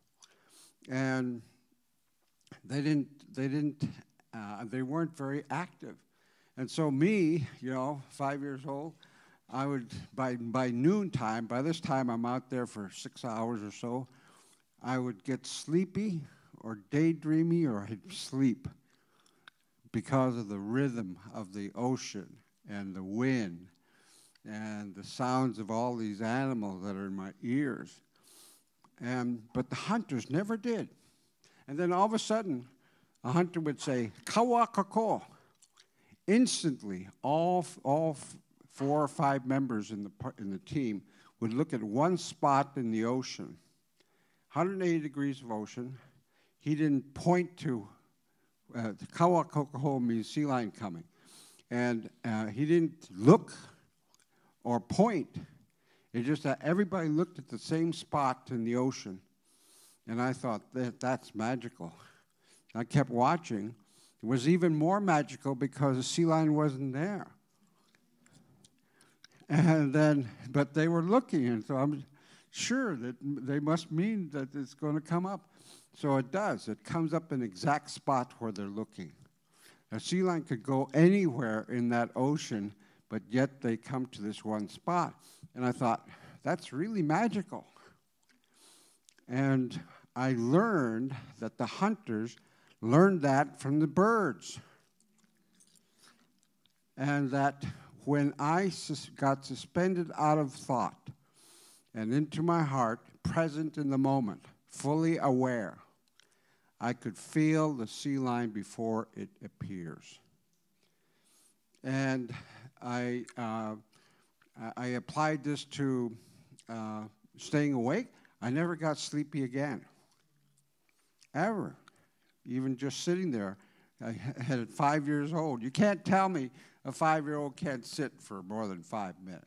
And they didn't, they didn't, uh, they weren't very active. And so me, you know, five years old, I would, by, by noontime, by this time I'm out there for six hours or so, I would get sleepy or daydreamy or I'd sleep because of the rhythm of the ocean and the wind and the sounds of all these animals that are in my ears. And, but the hunters never did. And then all of a sudden, a hunter would say, "Kawakako." Instantly, all, all four or five members in the, in the team would look at one spot in the ocean, one hundred eighty degrees of ocean. He didn't point to, uh, Kawakako means sea lion coming. And uh, he didn't look or point. It's just that everybody looked at the same spot in the ocean. And I thought, that, that's magical. I kept watching. It was even more magical because the sea lion wasn't there. And then, but they were looking, and so I'm sure that they must mean that it's going to come up. So it does. It comes up in the exact spot where they're looking. A sea lion could go anywhere in that ocean, but yet they come to this one spot. And I thought, that's really magical. And I learned that the hunters learned that from the birds. And that when I sus- got suspended out of thought and into my heart, present in the moment, fully aware, I could feel the sea lion before it appears. And I, uh, I applied this to uh, staying awake. I never got sleepy again, ever. Even just sitting there, I had it five years old. You can't tell me a five-year-old can't sit for more than five minutes.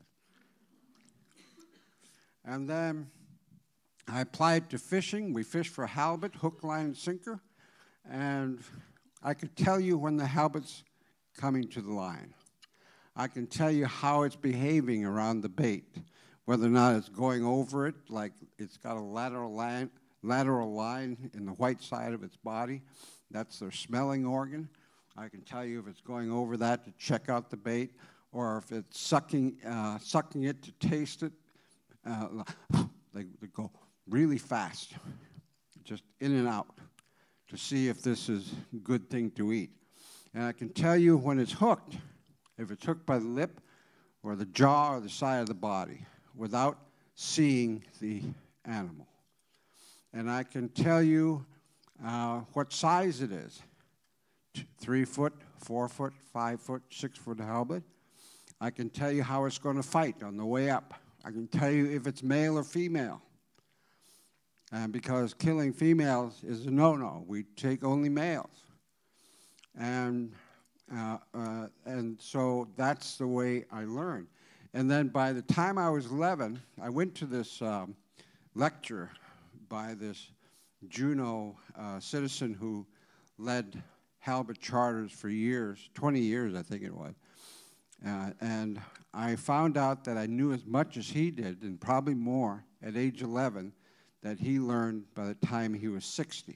And then I applied to fishing. We fished for halibut, hook, line, and sinker. And I could tell you when the halibut's coming to the line. I can tell you how it's behaving around the bait, whether or not it's going over it, like it's got a lateral line, lateral line in the white side of its body. That's their smelling organ. I can tell you if it's going over that to check out the bait, or if it's sucking, uh, sucking it to taste it. Uh, they, they go really fast, just in and out, to see if this is a good thing to eat. And I can tell you when it's hooked, if it's hooked by the lip or the jaw or the side of the body, without seeing the animal. And I can tell you uh, what size it is. T- three foot, four foot, five foot, six foot halibut. I can tell you how it's going to fight on the way up. I can tell you if it's male or female. And because killing females is a no-no. We take only males. And, uh, uh, and so that's the way I learned. And then by the time I was eleven, I went to this um, lecture by this Juneau uh, citizen who led halibut charters for years, twenty years I think it was. Uh, and I found out that I knew as much as he did, and probably more, at age eleven, that he learned by the time he was sixty.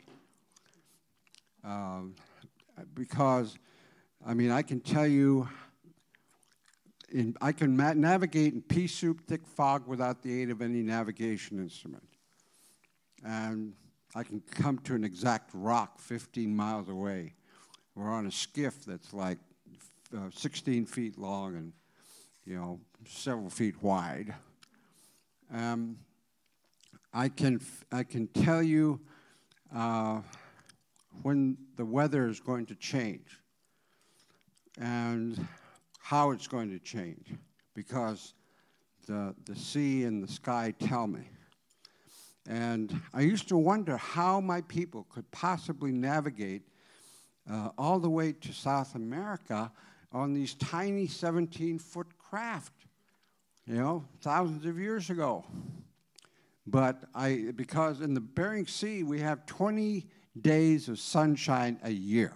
Um, because, I mean, I can tell you, in, I can ma navigate in pea soup thick fog without the aid of any navigation instrument. And I can come to an exact rock fifteen miles away. We're on a skiff that's like uh, sixteen feet long and, you know, several feet wide. Um, I can I can tell you uh, when the weather is going to change and how it's going to change, because the the sea and the sky tell me. And I used to wonder how my people could possibly navigate uh, all the way to South America on these tiny seventeen-foot craft, you know, thousands of years ago. But I, because in the Bering Sea, we have twenty days of sunshine a year.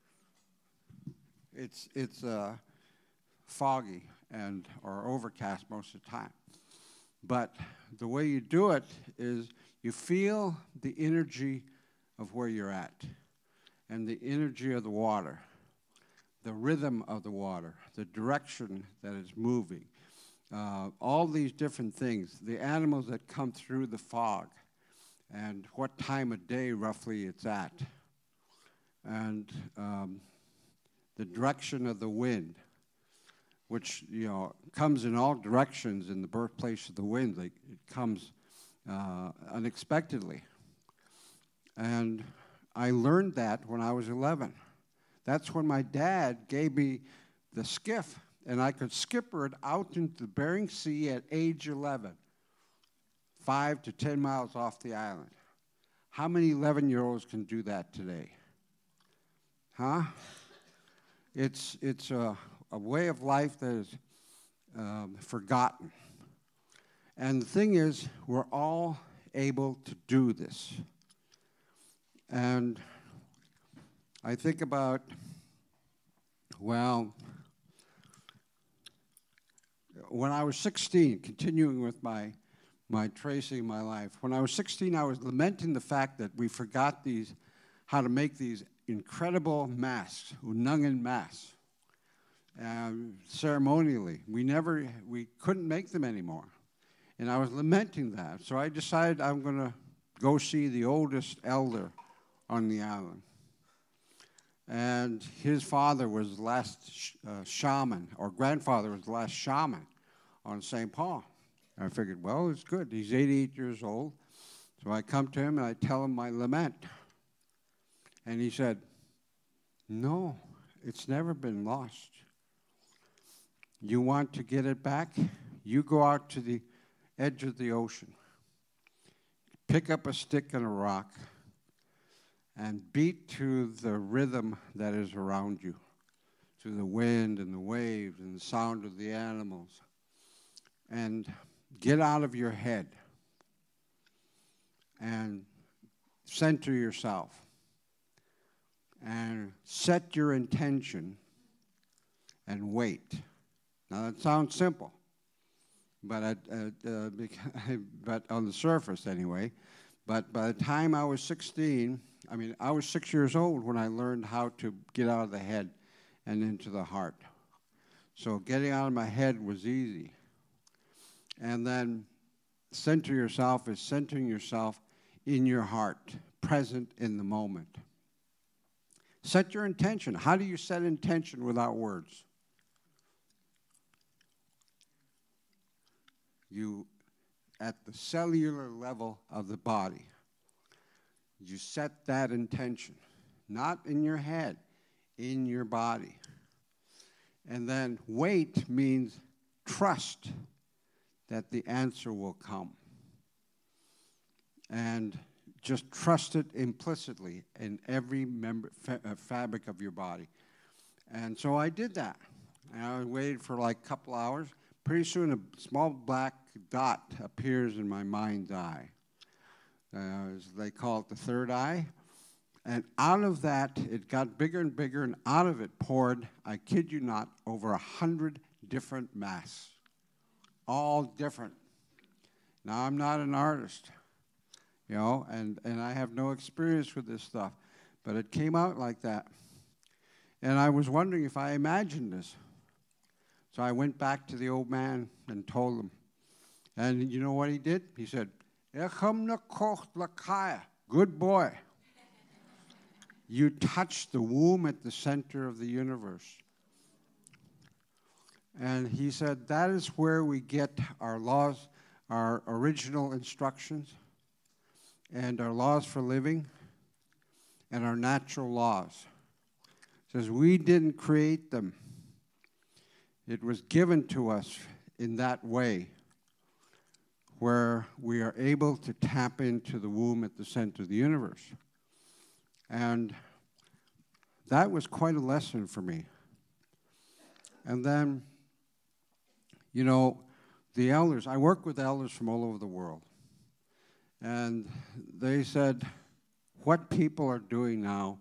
It's, it's uh, foggy and or overcast most of the time. But the way you do it is you feel the energy of where you're at and the energy of the water, the rhythm of the water, the direction that it's moving, uh, all these different things, the animals that come through the fog, and what time of day roughly it's at, and um, the direction of the wind, which, you know, comes in all directions in the birthplace of the wind. Like, it comes uh, unexpectedly. And I learned that when I was eleven. That's when my dad gave me the skiff, and I could skipper it out into the Bering Sea at age eleven, five to ten miles off the island. How many eleven-year-olds can do that today? Huh? It's, it's a, a way of life that is um, forgotten. And the thing is, we're all able to do this. And I think about, well, when I was sixteen, continuing with my, my tracing my life, when I was sixteen, I was lamenting the fact that we forgot these, how to make these incredible masks, unangan masks, um, ceremonially. We never, we couldn't make them anymore. And I was lamenting that. So I decided I'm going to go see the oldest elder on the island. And his father was the last sh uh, shaman, or grandfather was the last shaman on Saint Paul. And I figured, well, it's good. He's eighty-eight years old. So I come to him and I tell him my lament. And he said, no, it's never been lost. You want to get it back? You go out to the edge of the ocean, pick up a stick and a rock, and beat to the rhythm that is around you, to the wind and the waves and the sound of the animals, and get out of your head and center yourself and set your intention and wait. Now that sounds simple, but, I, uh, uh, but on the surface anyway. But by the time I was sixteen, I mean, I was six years old when I learned how to get out of the head and into the heart. So getting out of my head was easy. And then center yourself is centering yourself in your heart, present in the moment. Set your intention. How do you set intention without words? You, at the cellular level of the body, you set that intention, not in your head, in your body. And then wait means trust that the answer will come. And just trust it implicitly in every member, fa uh, fabric of your body. And so I did that. And I waited for like a couple hours. Pretty soon a small black dot appears in my mind's eye. Uh, they call it the third eye. And out of that, it got bigger and bigger, and out of it poured, I kid you not, over a hundred different masks. All different. Now, I'm not an artist. you know, and, and I have no experience with this stuff. But it came out like that. And I was wondering if I imagined this. So I went back to the old man and told him. And you know what he did? He said, good boy. You touched the womb at the center of the universe. And he said, that is where we get our laws, our original instructions, and our laws for living, and our natural laws. He says, we didn't create them. It was given to us in that way, where we are able to tap into the womb at the center of the universe. And that was quite a lesson for me. And then, you know, the elders, I work with elders from all over the world. And they said, what people are doing now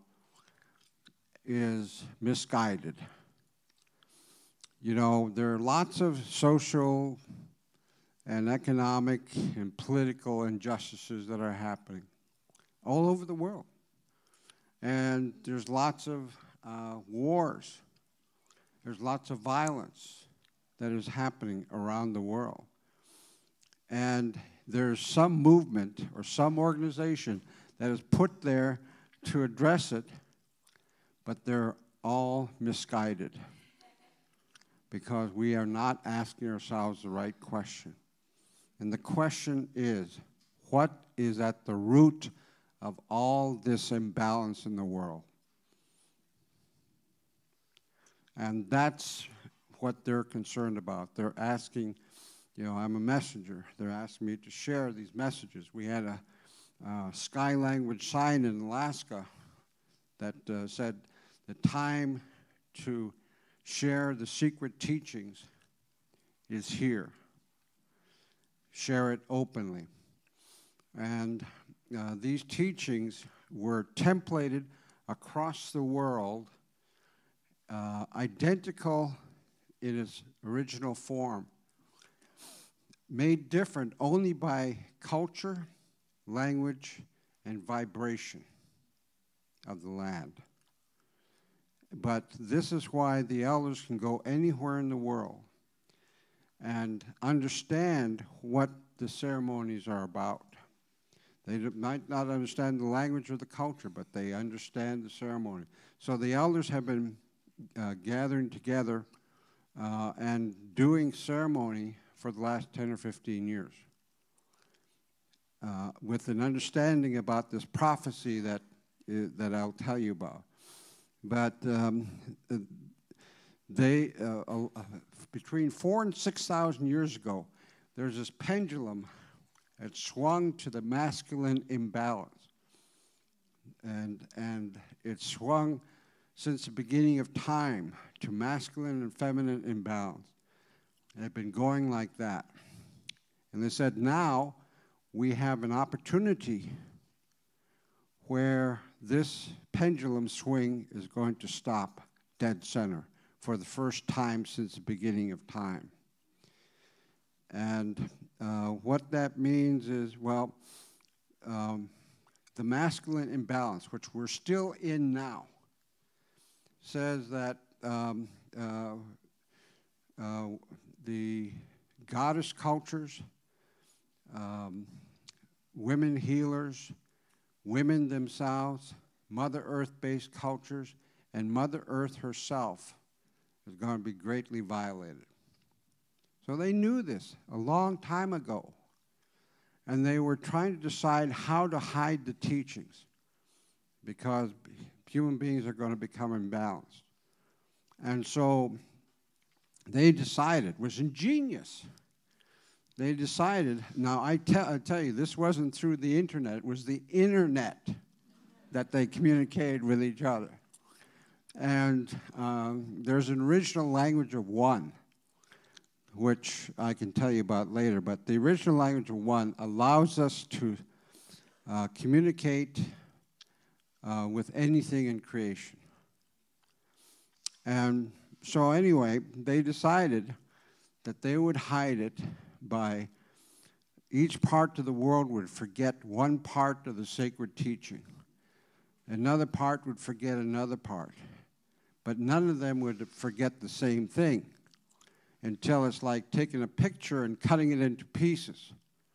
is misguided. You know, there are lots of social and economic and political injustices that are happening all over the world. And there's lots of uh, wars. There's lots of violence that is happening around the world. And there's some movement or some organization that is put there to address it, but they're all misguided because we are not asking ourselves the right question. And the question is, what is at the root of all this imbalance in the world? And that's what they're concerned about. They're asking, you know, I'm a messenger. They're asking me to share these messages. We had a uh, sky language sign in Alaska that uh, said, the time to share the secret teachings is here. Share it openly. And uh, these teachings were templated across the world, uh, identical in its original form, made different only by culture, language, and vibration of the land. But this is why the elders can go anywhere in the world and understand what the ceremonies are about. They might not understand the language or the culture, but they understand the ceremony. So the elders have been uh, gathering together uh, and doing ceremony for the last ten or fifteen years uh, with an understanding about this prophecy that, uh, that I'll tell you about. But um, they, uh, uh, between four and six thousand years ago, there's this pendulum that swung to the masculine imbalance, and and it swung since the beginning of time to masculine and feminine imbalance. It had been going like that, and they said now we have an opportunity where this pendulum swing is going to stop dead center for the first time since the beginning of time. And uh, what that means is, well, um, the masculine imbalance, which we're still in now, says that um, uh, uh, the goddess cultures, um, women healers, women themselves, Mother Earth-based cultures, and Mother Earth herself is going to be greatly violated. So they knew this a long time ago, and they were trying to decide how to hide the teachings because human beings are going to become imbalanced. And so they decided, it was ingenious. They decided, now I, te I tell you, this wasn't through the internet, it was the internet that they communicated with each other. And um, there's an original language of one, which I can tell you about later, but the original language of one allows us to uh, communicate uh, with anything in creation. And so anyway, they decided that they would hide it by each part of the world would forget one part of the sacred teaching. Another part would forget another part. But none of them would forget the same thing until it's like taking a picture and cutting it into pieces.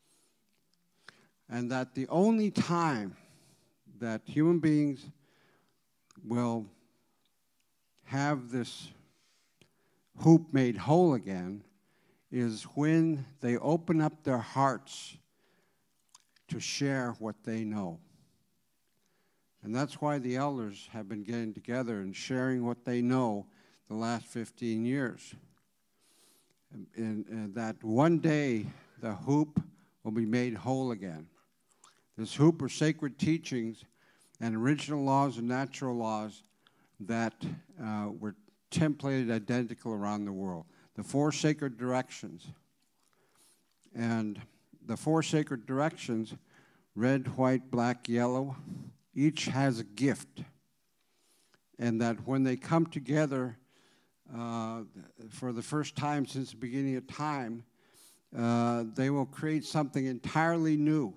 And that the only time that human beings will have this hoop made whole again is when they open up their hearts to share what they know. And that's why the elders have been getting together and sharing what they know the last fifteen years. And, and, and that one day the hoop will be made whole again. This hoop are sacred teachings and original laws and natural laws that uh, were templated identical around the world. The four sacred directions. And the four sacred directions, red, white, black, yellow, each has a gift. And that when they come together uh, for the first time since the beginning of time, uh, they will create something entirely new.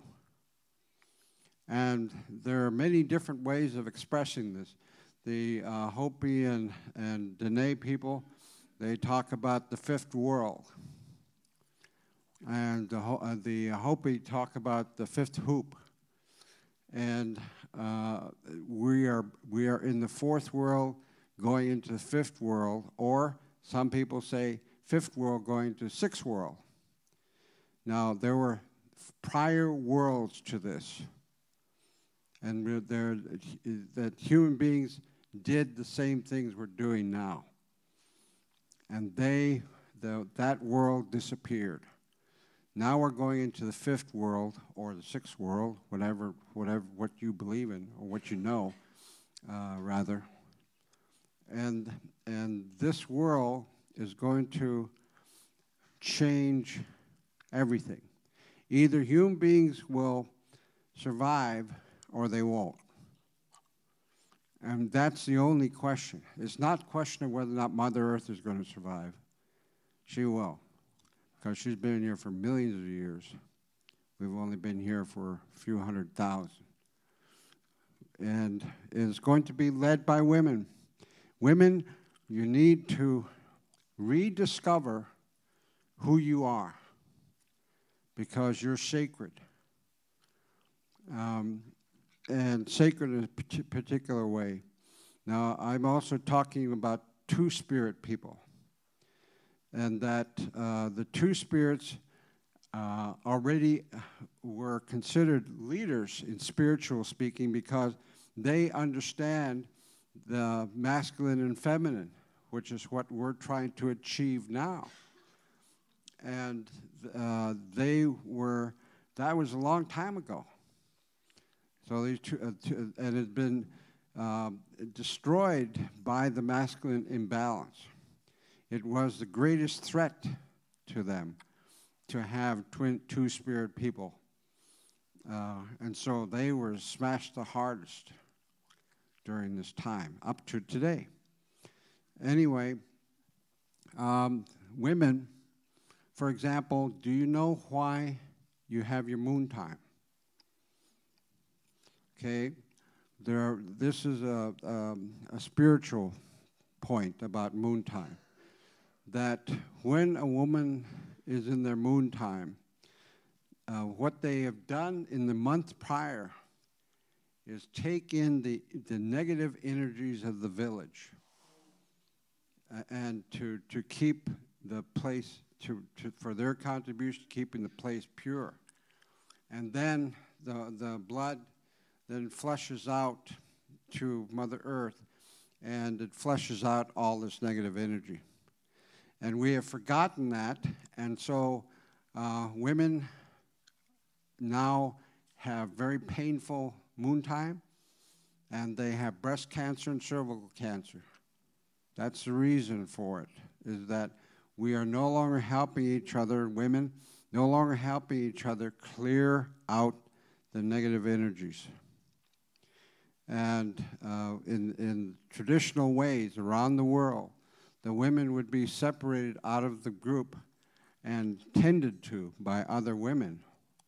And there are many different ways of expressing this. The uh, Hopi and, and Dene people, they talk about the fifth world. And the, uh, the Hopi talk about the fifth hoop. And uh, we are, we are in the fourth world going into the fifth world, or some people say fifth world going to sixth world. Now, there were prior worlds to this. And there, that human beings did the same things we're doing now. And they, the, that world disappeared. Now we're going into the fifth world, or the sixth world, whatever, whatever, what you believe in, or what you know, uh, rather. And, and this world is going to change everything. Either human beings will survive or they won't. And that's the only question. It's not a question of whether or not Mother Earth is going to survive. She will, because she's been here for millions of years. We've only been here for a few hundred thousand. And it's going to be led by women. Women, you need to rediscover who you are, because you're sacred. Um, and sacred in a particular way. Now, I'm also talking about two-spirit people, and that uh, the two spirits uh, already were considered leaders in spiritual speaking because they understand the masculine and feminine, which is what we're trying to achieve now. And uh, they were, that was a long time ago. So these two, uh, two and it had been um, destroyed by the masculine imbalance. It was the greatest threat to them to have twin, two-spirit people. Uh, and so they were smashed the hardest during this time, up to today. Anyway, um, women, for example, do you know why you have your moon time? Okay, there are, this is a, um, a spiritual point about moon time, that when a woman is in their moon time, uh, what they have done in the month prior is take in the, the negative energies of the village uh, and to, to keep the place, to, to, for their contribution to keeping the place pure. And then the, the blood then flushes out to Mother Earth, and it flushes out all this negative energy. And we have forgotten that, and so uh, women now have very painful moon time, and they have breast cancer and cervical cancer. That's the reason for it, is that we are no longer helping each other, women, no longer helping each other clear out the negative energies. And uh, in, in traditional ways around the world, the women would be separated out of the group and tended to by other women.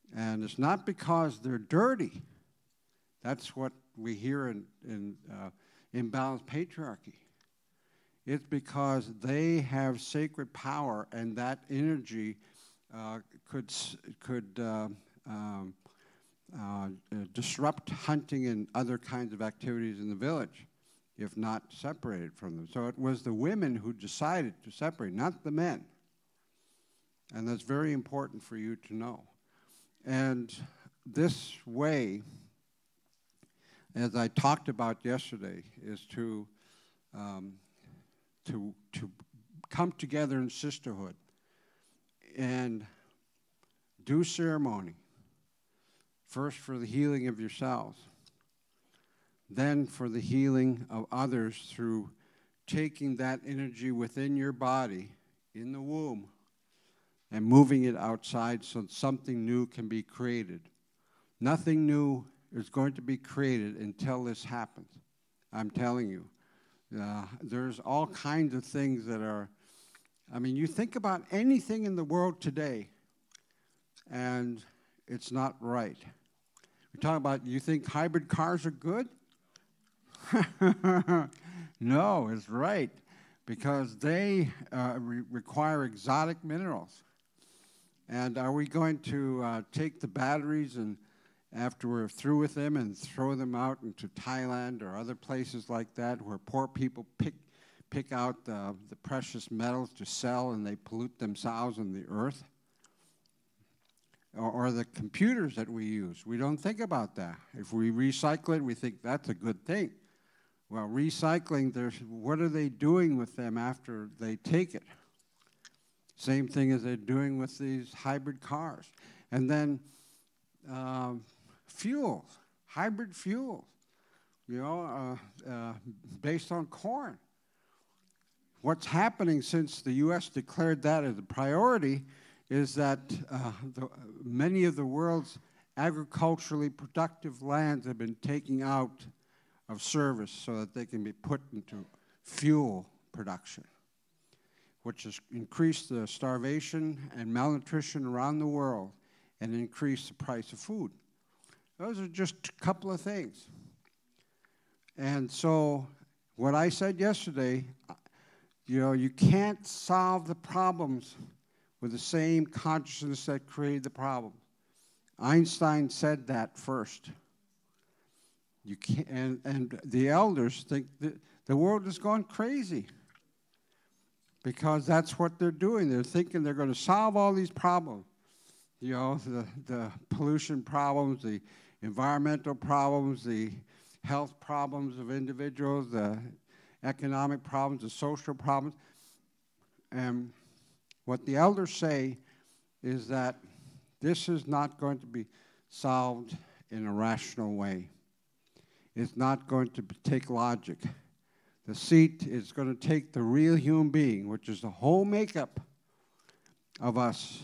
And it's not because they're dirty. That's what we hear in, in uh, imbalanced patriarchy. It's because they have sacred power, and that energy uh, could, could uh, um, uh, disrupt hunting and other kinds of activities in the village, if not separated from them. So it was the women who decided to separate, not the men. And that's very important for you to know. And this way, as I talked about yesterday, is to um, to to come together in sisterhood and do ceremony, first for the healing of yourselves, then for the healing of others through taking that energy within your body, in the womb, and moving it outside so that something new can be created. Nothing new is going to be created until this happens. I'm telling you. Uh, there's all kinds of things that are, I mean, you think about anything in the world today, and it's not right. We talk about, you think hybrid cars are good? No, it's right, because they uh, re require exotic minerals. And are we going to uh, take the batteries and after we're through with them and throw them out into Thailand or other places like that where poor people pick, pick out the, the precious metals to sell and they pollute themselves and the earth? Or, or the computers that we use. We don't think about that. If we recycle it, we think that's a good thing. Well, recycling, there's, what are they doing with them after they take it? Same thing as they're doing with these hybrid cars. And then um, fuels, hybrid fuels, you know, uh, uh, based on corn. What's happening since the U S declared that as a priority is that uh, the, many of the world's agriculturally productive lands have been taken out of service so that they can be put into fuel production, which has increased the starvation and malnutrition around the world and increased the price of food. Those are just a couple of things. And so what I said yesterday, you know, you can't solve the problems with the same consciousness that created the problem. Einstein said that first. You can't, and, and the elders think that the world has gone crazy because that's what they're doing. They're thinking they're going to solve all these problems. You know, the, the pollution problems, the environmental problems, the health problems of individuals, the economic problems, the social problems. And what the elders say is that this is not going to be solved in a rational way. It's not going to take logic. The seat is going to take the real human being, which is the whole makeup of us,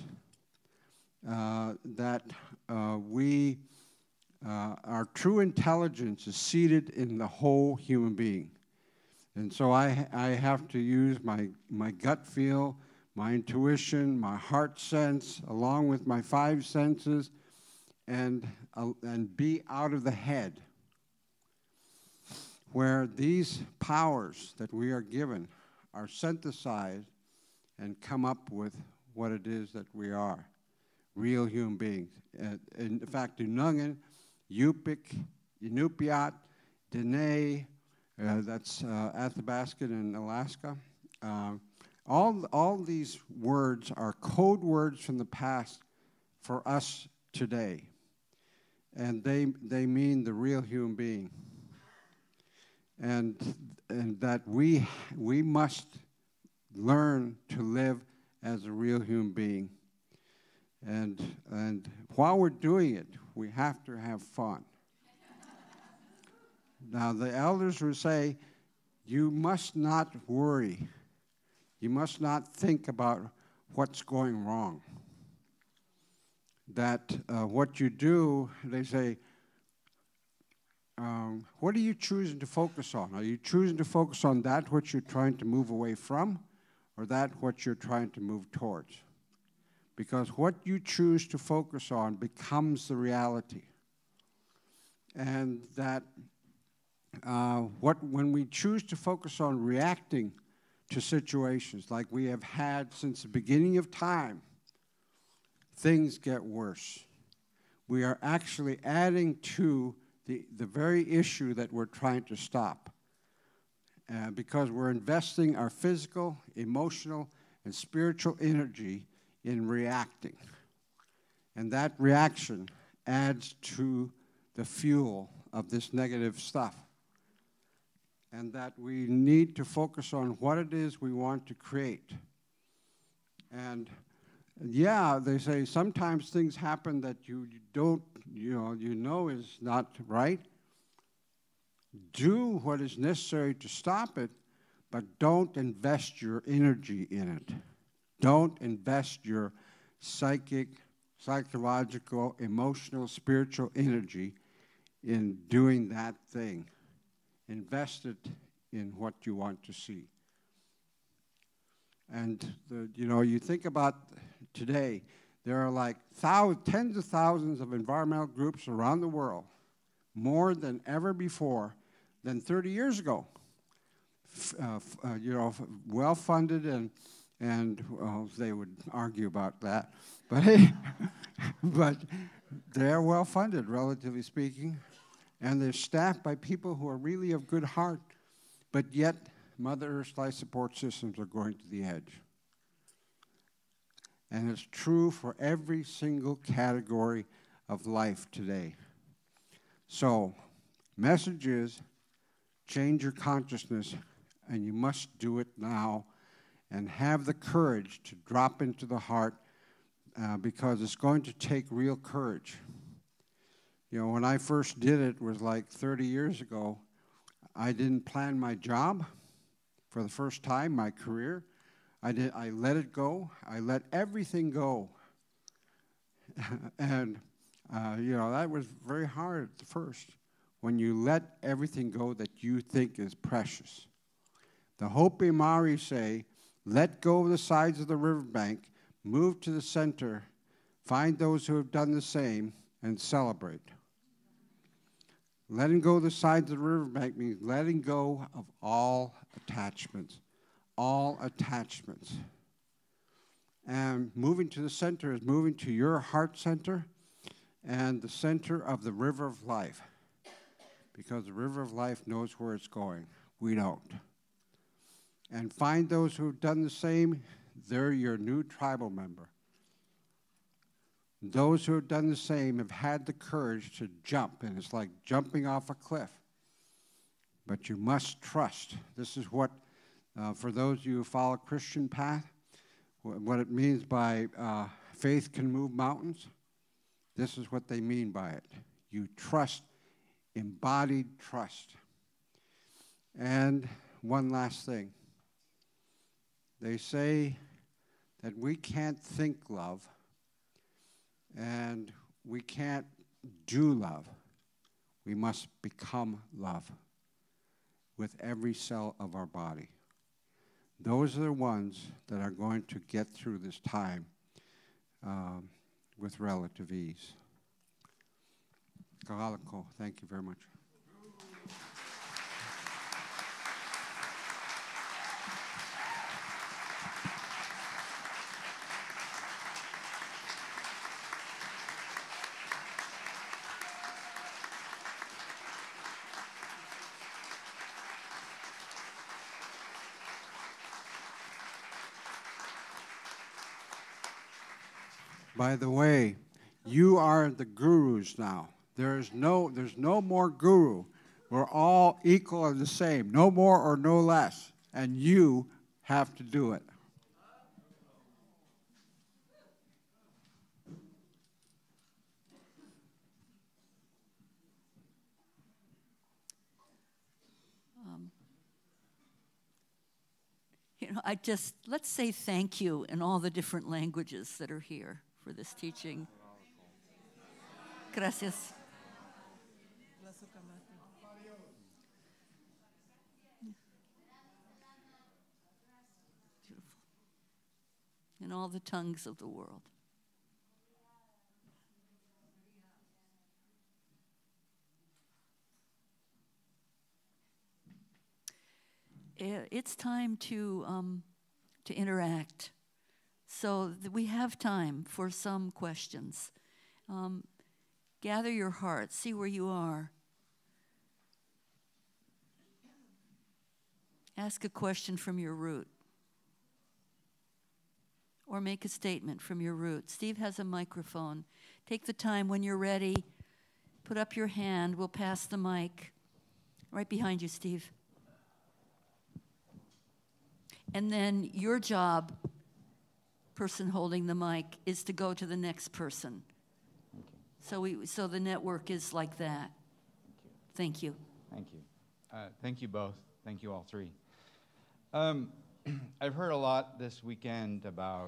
uh, that uh, we, uh, our true intelligence is seated in the whole human being. And so I, I have to use my, my gut feel, my intuition, my heart sense, along with my five senses, and, uh, and be out of the head, where these powers that we are given are synthesized and come up with what it is that we are, real human beings. Uh, in fact, Unungan, Yupik, Inupiat, Dene, uh, that's uh, Athabascan in Alaska. Uh, all, all these words are code words from the past for us today. And they, they mean the real human being. And, and that we, we must learn to live as a real human being. And, and while we're doing it, we have to have fun. Now, the elders would say, you must not worry. You must not think about what's going wrong. That uh, what you do, they say, Um, what are you choosing to focus on? Are you choosing to focus on that which you're trying to move away from, or that what you're trying to move towards? because what you choose to focus on becomes the reality. And that uh, what when we choose to focus on reacting to situations like we have had since the beginning of time, things get worse. We are actually adding to the, the very issue that we're trying to stop. Uh, because we're investing our physical, emotional, and spiritual energy in reacting. And that reaction adds to the fuel of this negative stuff. And that we need to focus on what it is we want to create. And yeah, they say sometimes things happen that you don't, you know, you know is not right. Do what is necessary to stop it, but don't invest your energy in it. Don't invest your psychic, psychological, emotional, spiritual energy in doing that thing. Invest it in what you want to see. And, the, you know, you think about today, there are like thousands, tens of thousands of environmental groups around the world, more than ever before, than thirty years ago. F uh, f uh, you know, well-funded, and and well, they would argue about that, but but they're well-funded, relatively speaking, and they're staffed by people who are really of good heart, but yet Mother Earth's life support systems are going to the edge. And it's true for every single category of life today. So, message is, change your consciousness, and you must do it now, and have the courage to drop into the heart, uh, because it's going to take real courage. You know, when I first did it, it was like thirty years ago. I didn't plan my job for the first time, my career. I, did, I let it go. I let everything go. and, uh, you know, that was very hard at first. When you let everything go that you think is precious. The Hopi Maori say, let go of the sides of the riverbank, move to the center, find those who have done the same, and celebrate. Letting go of the sides of the riverbank means letting go of all attachments, all attachments. And moving to the center is moving to your heart center and the center of the river of life. Because the river of life knows where it's going. We don't. And find those who have done the same. They're your new tribal member. Those who have done the same have had the courage to jump, and it's like jumping off a cliff. But you must trust. This is what, uh, for those of you who follow Christian path, wh what it means by uh, faith can move mountains. This is what they mean by it. You trust. Embodied trust. And one last thing. They say that we can't think love and we can't do love. We must become love with every cell of our body. Those are the ones that are going to get through this time um, with relative ease. Thank you very much. By the way, you are the gurus now. There is no, there's no more guru. We're all equal and the same, no more or no less. And you have to do it. Um, you know, I just, let's say thank you in all the different languages that are here for this teaching. Gracias. Beautiful. In all the tongues of the world. i- it's time to, um, to interact. So th- we have time for some questions. Um, gather your heart, see where you are. Ask a question from your root. Or make a statement from your root. Steve has a microphone. Take the time when you're ready. Put up your hand. We'll pass the mic. Right behind you, Steve. And then your job, person holding the mic, is to go to the next person. So we, so the network is like that. Thank you. Thank you. Uh, thank you both. Thank you all three. Um, I've heard a lot this weekend about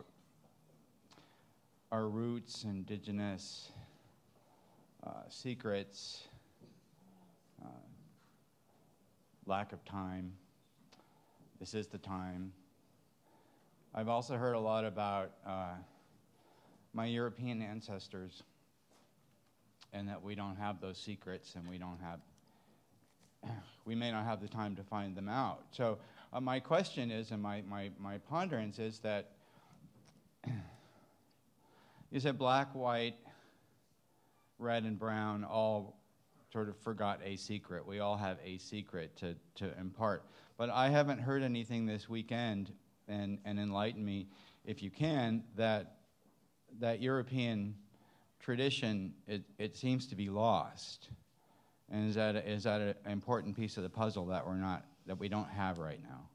our roots, indigenous uh, secrets, uh, lack of time. This is the time. I've also heard a lot about uh, my European ancestors, and that we don't have those secrets, and we don't have, we may not have the time to find them out. So uh, my question is, and my, my, my ponderance is that, you said black, white, red, and brown all sort of forgot a secret. We all have a secret to, to impart. But I haven't heard anything this weekend, and, and enlighten me, if you can, that, that European tradition, it, it seems to be lost. And is that, a, is that a, an important piece of the puzzle that we're not, that we don't have right now?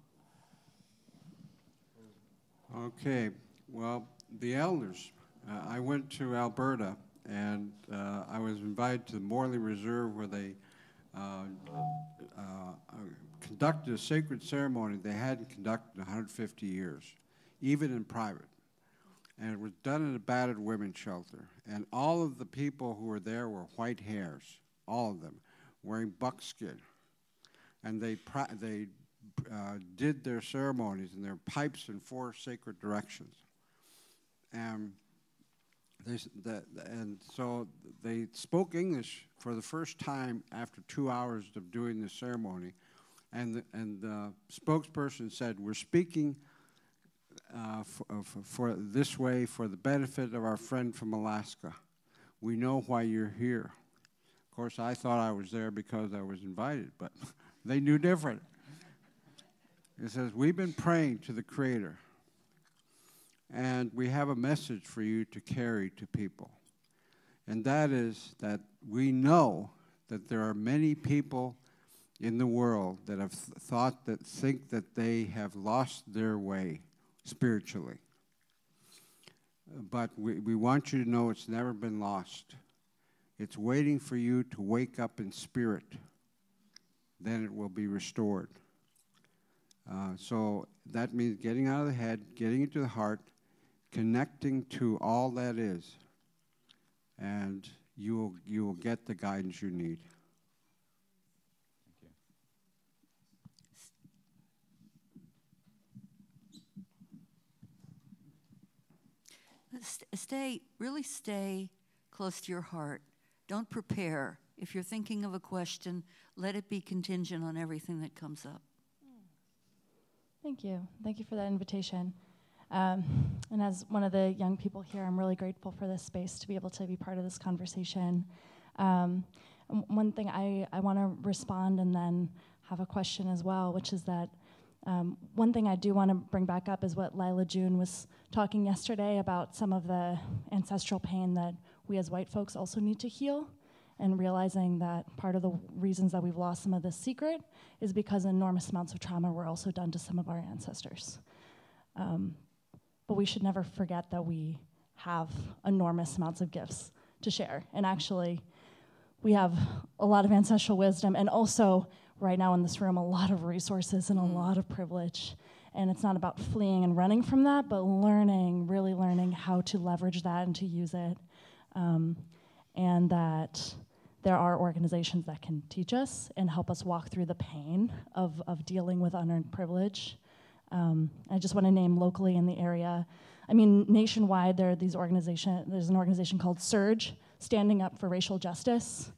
Okay, well, the elders, uh, I went to Alberta, and uh, I was invited to the Morley Reserve, where they uh, uh, conducted a sacred ceremony they hadn't conducted in one hundred fifty years, even in private. And it was done in a battered women's shelter. And all of the people who were there were white hairs, all of them, wearing buckskin. And they, they uh, did their ceremonies and their pipes in four sacred directions. And, they, the, and so they spoke English for the first time after two hours of doing the ceremony. And the, and the spokesperson said, "We're speaking Uh, for, uh, for, for this way for the benefit of our friend from Alaska. We know why you're here." Of course, I thought I was there because I was invited, but they knew different. It says, "We've been praying to the Creator, and we have a message for you to carry to people. And that is that we know that there are many people in the world that have th thought that think that they have lost their way spiritually. But we, we want you to know it's never been lost. It's waiting for you to wake up in spirit. Then it will be restored." Uh, so that means getting out of the head, getting into the heart, connecting to all that is, and you will, you will get the guidance you need. Stay, really stay close to your heart. Don't prepare. If you're thinking of a question, let it be contingent on everything that comes up. Thank you. Thank you for that invitation. Um, and as one of the young people here, I'm really grateful for this space to be able to be part of this conversation. Um, one thing I, I want to respond and then have a question as well, which is that Um, one thing I do want to bring back up is what Lila June was talking yesterday about some of the ancestral pain that we as white folks also need to heal, and realizing that part of the reasons that we've lost some of this secret is because enormous amounts of trauma were also done to some of our ancestors. Um, but we should never forget that we have enormous amounts of gifts to share. And actually, we have a lot of ancestral wisdom, and also right now in this room, a lot of resources and a lot of privilege. And it's not about fleeing and running from that, but learning, really learning how to leverage that and to use it. Um, and that there are organizations that can teach us and help us walk through the pain of, of dealing with unearned privilege. Um, I just want to name locally in the area. I mean, nationwide, there are these organization, there's an organization called SURGE, Standing Up for Racial Justice.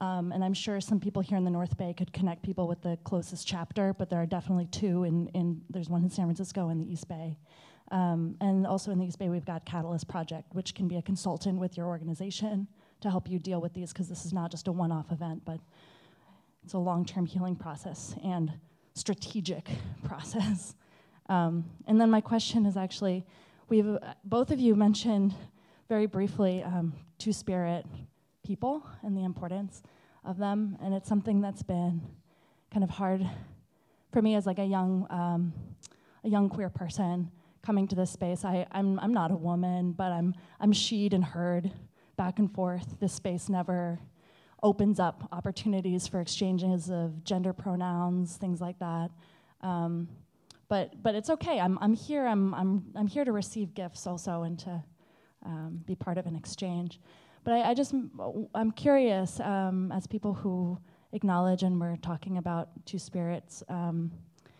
Um, and I'm sure some people here in the North Bay could connect people with the closest chapter, but there are definitely two, in, in there's one in San Francisco in the East Bay. Um, and also in the East Bay, we've got Catalyst Project, which can be a consultant with your organization to help you deal with these, because this is not just a one-off event, but it's a long-term healing process and strategic process. Um, and then my question is actually, we've uh, both of you mentioned very briefly um, Two-Spirit people and the importance of them, and it's something that's been kind of hard for me as like a young, um, a young queer person coming to this space. I, I'm I'm not a woman, but I'm I'm she'd and heard back and forth. This space never opens up opportunities for exchanges of gender pronouns, things like that. Um, but but it's okay. I'm I'm here. I'm I'm I'm here to receive gifts also and to um, be part of an exchange. But I, I just, I'm curious, um, as people who acknowledge and we're talking about two spirits, um,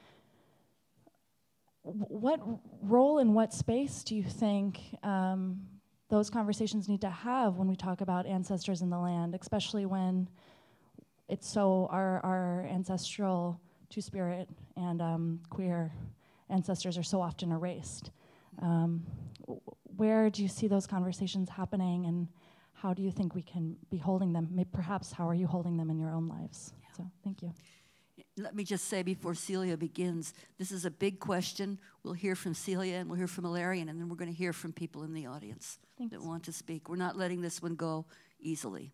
what role in what space do you think um, those conversations need to have when we talk about ancestors in the land, especially when it's so, our, our ancestral two-spirit and um, queer ancestors are so often erased? Um, where do you see those conversations happening, and how do you think we can be holding them? Maybe perhaps how are you holding them in your own lives? Yeah. So thank you. Let me just say before Celia begins, this is a big question. We'll hear from Celia and we'll hear from Ilarion, and then we're going to hear from people in the audience Thanks. that want to speak. We're not letting this one go easily.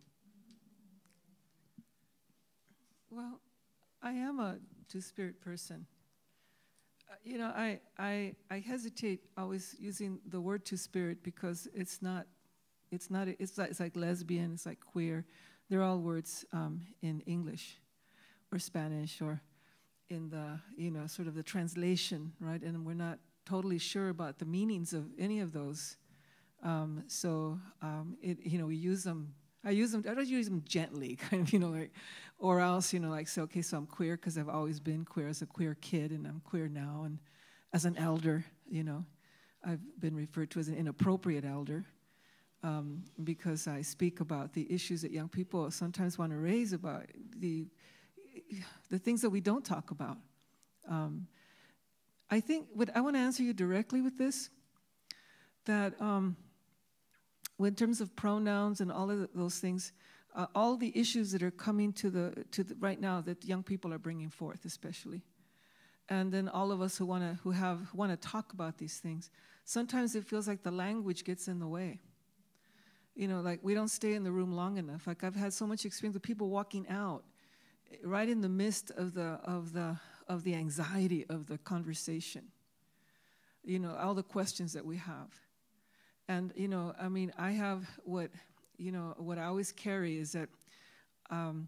Well, I am a two-spirit person. Uh, you know, I, I, I hesitate always using the word two-spirit because it's not It's not. It's like, it's like lesbian. It's like queer. They're all words um, in English, or Spanish, or in the you know sort of the translation, right? And we're not totally sure about the meanings of any of those. Um, so um, it you know we use them. I use them. I don't use them gently, kind of you know like, or else you know like say okay, so I'm queer because I've always been queer as a queer kid, and I'm queer now, and as an elder, you know, I've been referred to as an inappropriate elder. Um, because I speak about the issues that young people sometimes want to raise about the the things that we don't talk about. Um, I think what I want to answer you directly with this, that um, in terms of pronouns and all of the, those things, uh, all the issues that are coming to the to the, right now that young people are bringing forth, especially, and then all of us who want to who have want to talk about these things. Sometimes it feels like the language gets in the way. You know, like we don't stay in the room long enough. Like I've had so much experience with people walking out right in the midst of the of the of the anxiety of the conversation. You know, all the questions that we have. And, you know, I mean, I have what, you know, what I always carry is that um,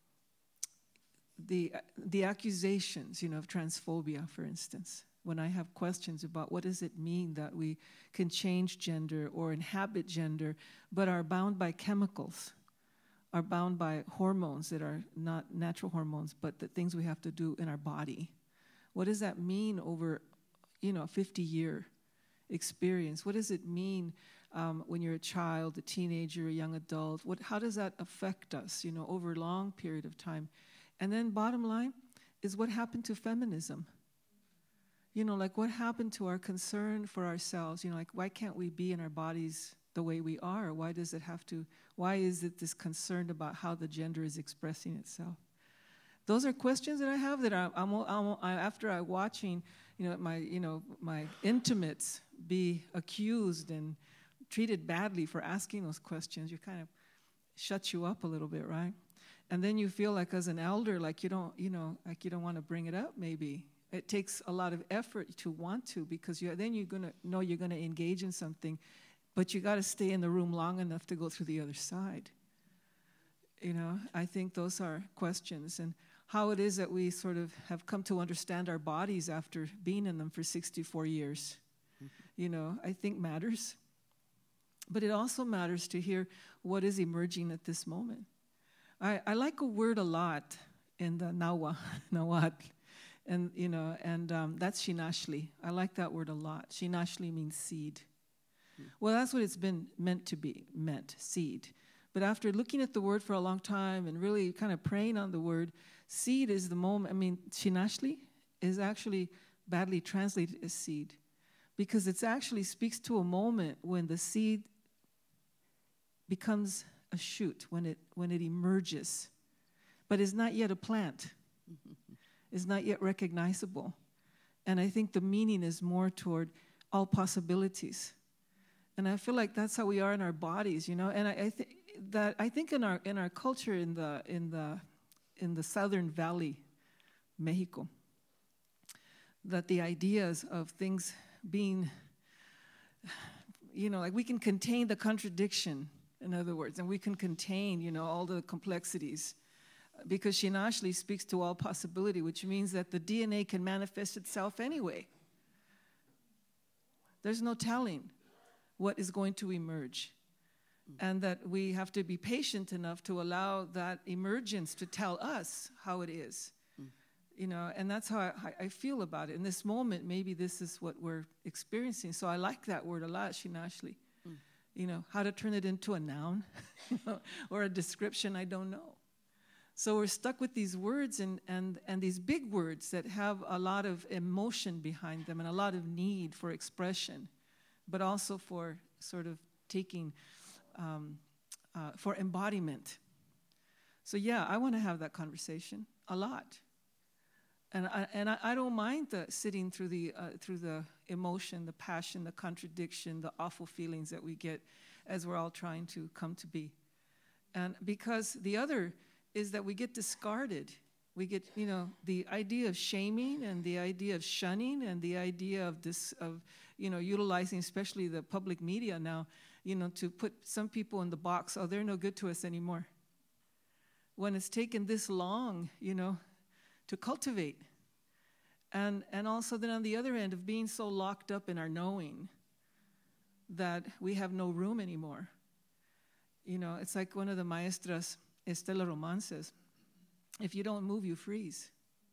the the accusations, you know, of transphobia, for instance. When I have questions about what does it mean that we can change gender or inhabit gender, but are bound by chemicals, are bound by hormones that are not natural hormones, but the things we have to do in our body. What does that mean over, you know, a fifty-year experience? What does it mean um, when you're a child, a teenager, a young adult? What, how does that affect us, you know, over a long period of time? And then bottom line is what happened to feminism? You know, like what happened to our concern for ourselves? You know, like why can't we be in our bodies the way we are? Why does it have to, why is it this concern about how the gender is expressing itself? Those are questions that I have that I, I'm, I'm, I'm after I watching, you know, my, you know, my intimates be accused and treated badly for asking those questions. You kind of shuts you up a little bit, right? And then you feel like as an elder, like you don't, you know, like you don't want to bring it up maybe. It takes a lot of effort to want to, because you, then you're going to know you're going to engage in something, but you got to stay in the room long enough to go through the other side. You know, I think those are questions. And how it is that we sort of have come to understand our bodies after being in them for sixty-four years, mm-hmm. you know, I think matters. But it also matters to hear what is emerging at this moment. I, I like a word a lot in the Nawa, Nahuatl. And, you know, and um, that's Shinashli. I like that word a lot. Shinashli means seed. Hmm. Well, that's what it's been meant to be, meant, seed. But after looking at the word for a long time and really kind of praying on the word, seed is the moment. I mean, shinashli is actually badly translated as seed, because it actually speaks to a moment when the seed becomes a shoot, when it when it emerges, but is not yet a plant, is not yet recognizable. And I think the meaning is more toward all possibilities. And I feel like that's how we are in our bodies, you know. And I, I think that I think in our in our culture in the in the in the Southern Valley, Mexico, that the ideas of things being, you know, like we can contain the contradiction, in other words, and we can contain, you know, all the complexities, because Shinashli speaks to all possibility, which means that the D N A can manifest itself anyway. There's no telling what is going to emerge, and that we have to be patient enough to allow that emergence to tell us how it is. You know, and that's how I, I feel about it. In this moment, maybe this is what we're experiencing. So I like that word a lot, Shinashli. Mm. You know, how to turn it into a noun or a description, I don't know. So we're stuck with these words and, and, and these big words that have a lot of emotion behind them and a lot of need for expression, but also for sort of taking, um, uh, for embodiment. So yeah, I want to have that conversation a lot. And I, and I, I don't mind the sitting through the uh, through the emotion, the passion, the contradiction, the awful feelings that we get as we're all trying to come to be. And because the other is that we get discarded. We get, you know, the idea of shaming and the idea of shunning and the idea of this, of, you know, utilizing especially the public media now, you know, to put some people in the box, oh, they're no good to us anymore. When it's taken this long, you know, to cultivate. And and also then on the other end of being so locked up in our knowing that we have no room anymore. You know, it's like one of the maestras, Estela Roman, says, if you don't move, you freeze.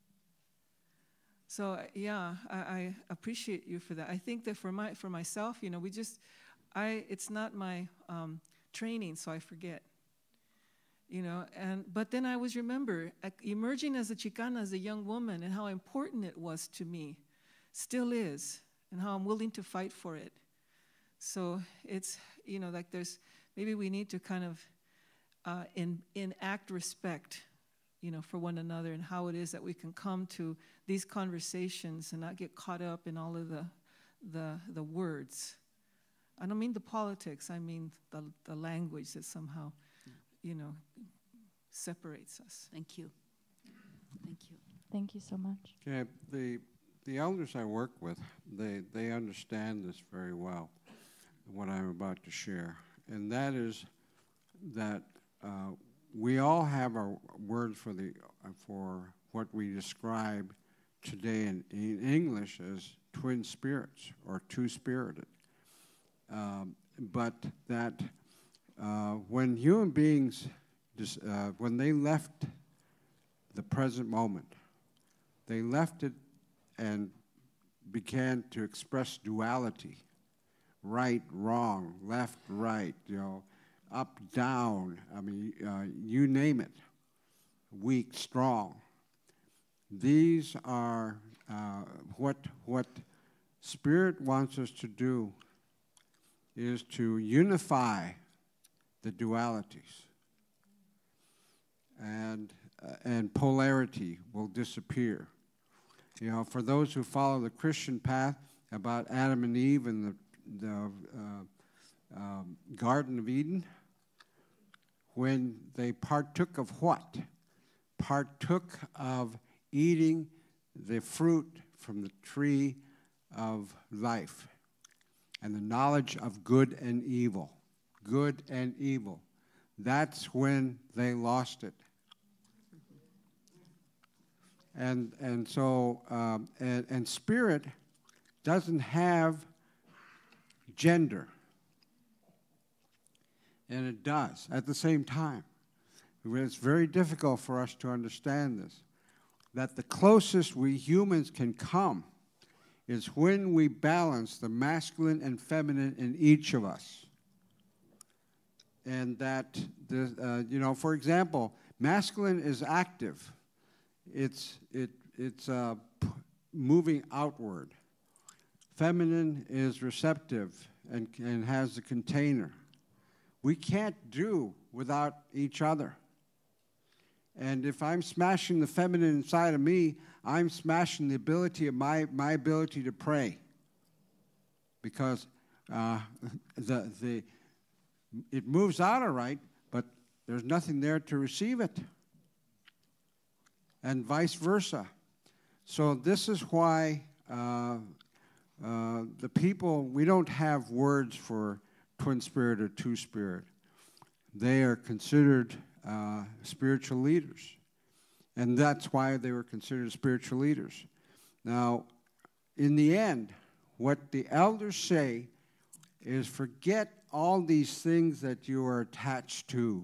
So yeah, I, I appreciate you for that. I think that for my for myself, you know, we just, I it's not my um, training, so I forget. You know, and but then I always remember uh, emerging as a Chicana, as a young woman, and how important it was to me, still is, and how I'm willing to fight for it. So it's, you know, like there's, maybe we need to kind of uh, in, enact respect, you know, for one another, and how it is that we can come to these conversations and not get caught up in all of the, the, the words. I don't mean the politics, I mean the, the language that somehow, you know, separates us. Thank you. Thank you. Thank you so much. Okay, the the elders I work with, they they understand this very well, what I'm about to share, and that is that uh, we all have our words for the uh, for what we describe today in, in English as twin spirits or two-spirited, um, but that. Uh, when human beings, dis, uh, when they left the present moment, they left it and began to express duality, right, wrong, left, right, you know, up, down, I mean, uh, you name it, weak, strong. These are uh, what, what Spirit wants us to do is to unify the dualities, and uh, and polarity will disappear. You know, for those who follow the Christian path about Adam and Eve and the the uh, um, Garden of Eden, when they partook of what? Partook of eating the fruit from the tree of life and the knowledge of good and evil. Good and evil. That's when they lost it. And and so um, and, and spirit doesn't have gender, and it does at the same time. It's very difficult for us to understand this. That the closest we humans can come is when we balance the masculine and feminine in each of us. and that, the, uh, you know, for example, masculine is active. It's, it, it's uh, p- moving outward. Feminine is receptive and, and has a container. We can't do without each other. And if I'm smashing the feminine inside of me, I'm smashing the ability of my, my ability to pray. Because uh, the, the, it moves out all right, but there's nothing there to receive it. And vice versa. So this is why uh, uh, the people, we don't have words for twin spirit or two spirit. They are considered uh, spiritual leaders. And that's why they were considered spiritual leaders. Now, in the end, what the elders say is forget all these things that you are attached to.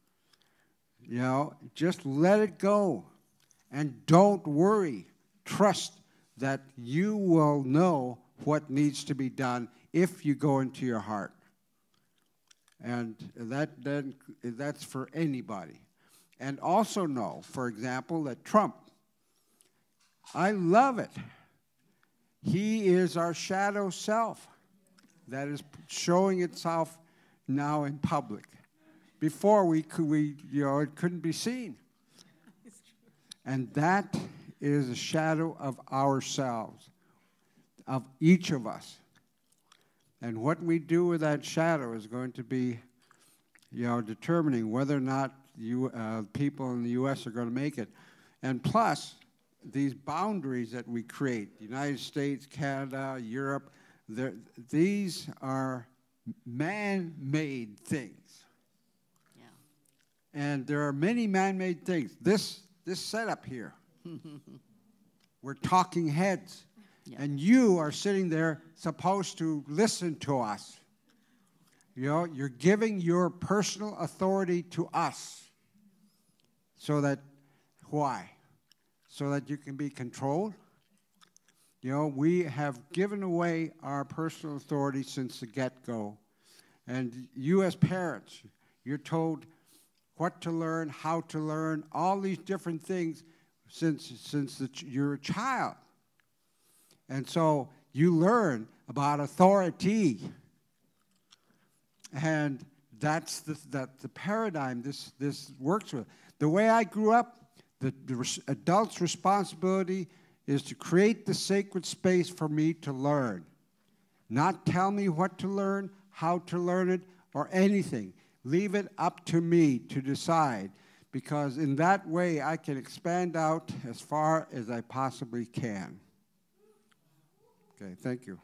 You know, just let it go. And don't worry. Trust that you will know what needs to be done if you go into your heart. And that, that that's for anybody. And also know, for example, that Trump, I love it. He is our shadow self that is showing itself now in public. Before we could, we, you know, it couldn't be seen. And that is a shadow of ourselves, of each of us. And what we do with that shadow is going to be, you know, determining whether or not you, uh, people in the U S are going to make it. And plus, these boundaries that we create, the United States, Canada, Europe, these are man-made things. Yeah. And there are many man-made things. This, this setup here, we're talking heads. Yeah. And you are sitting there supposed to listen to us. You know, you're giving your personal authority to us. So that, why? So that you can be controlled. You know, we have given away our personal authority since the get-go. And you as parents, you're told what to learn, how to learn, all these different things since, since the, you're a child. And so you learn about authority. And that's the, that the paradigm this, this works with. The way I grew up, the, the res, adult's responsibility is to create the sacred space for me to learn. Not tell me what to learn, how to learn it, or anything. Leave it up to me to decide, because in that way I can expand out as far as I possibly can. Okay, thank you.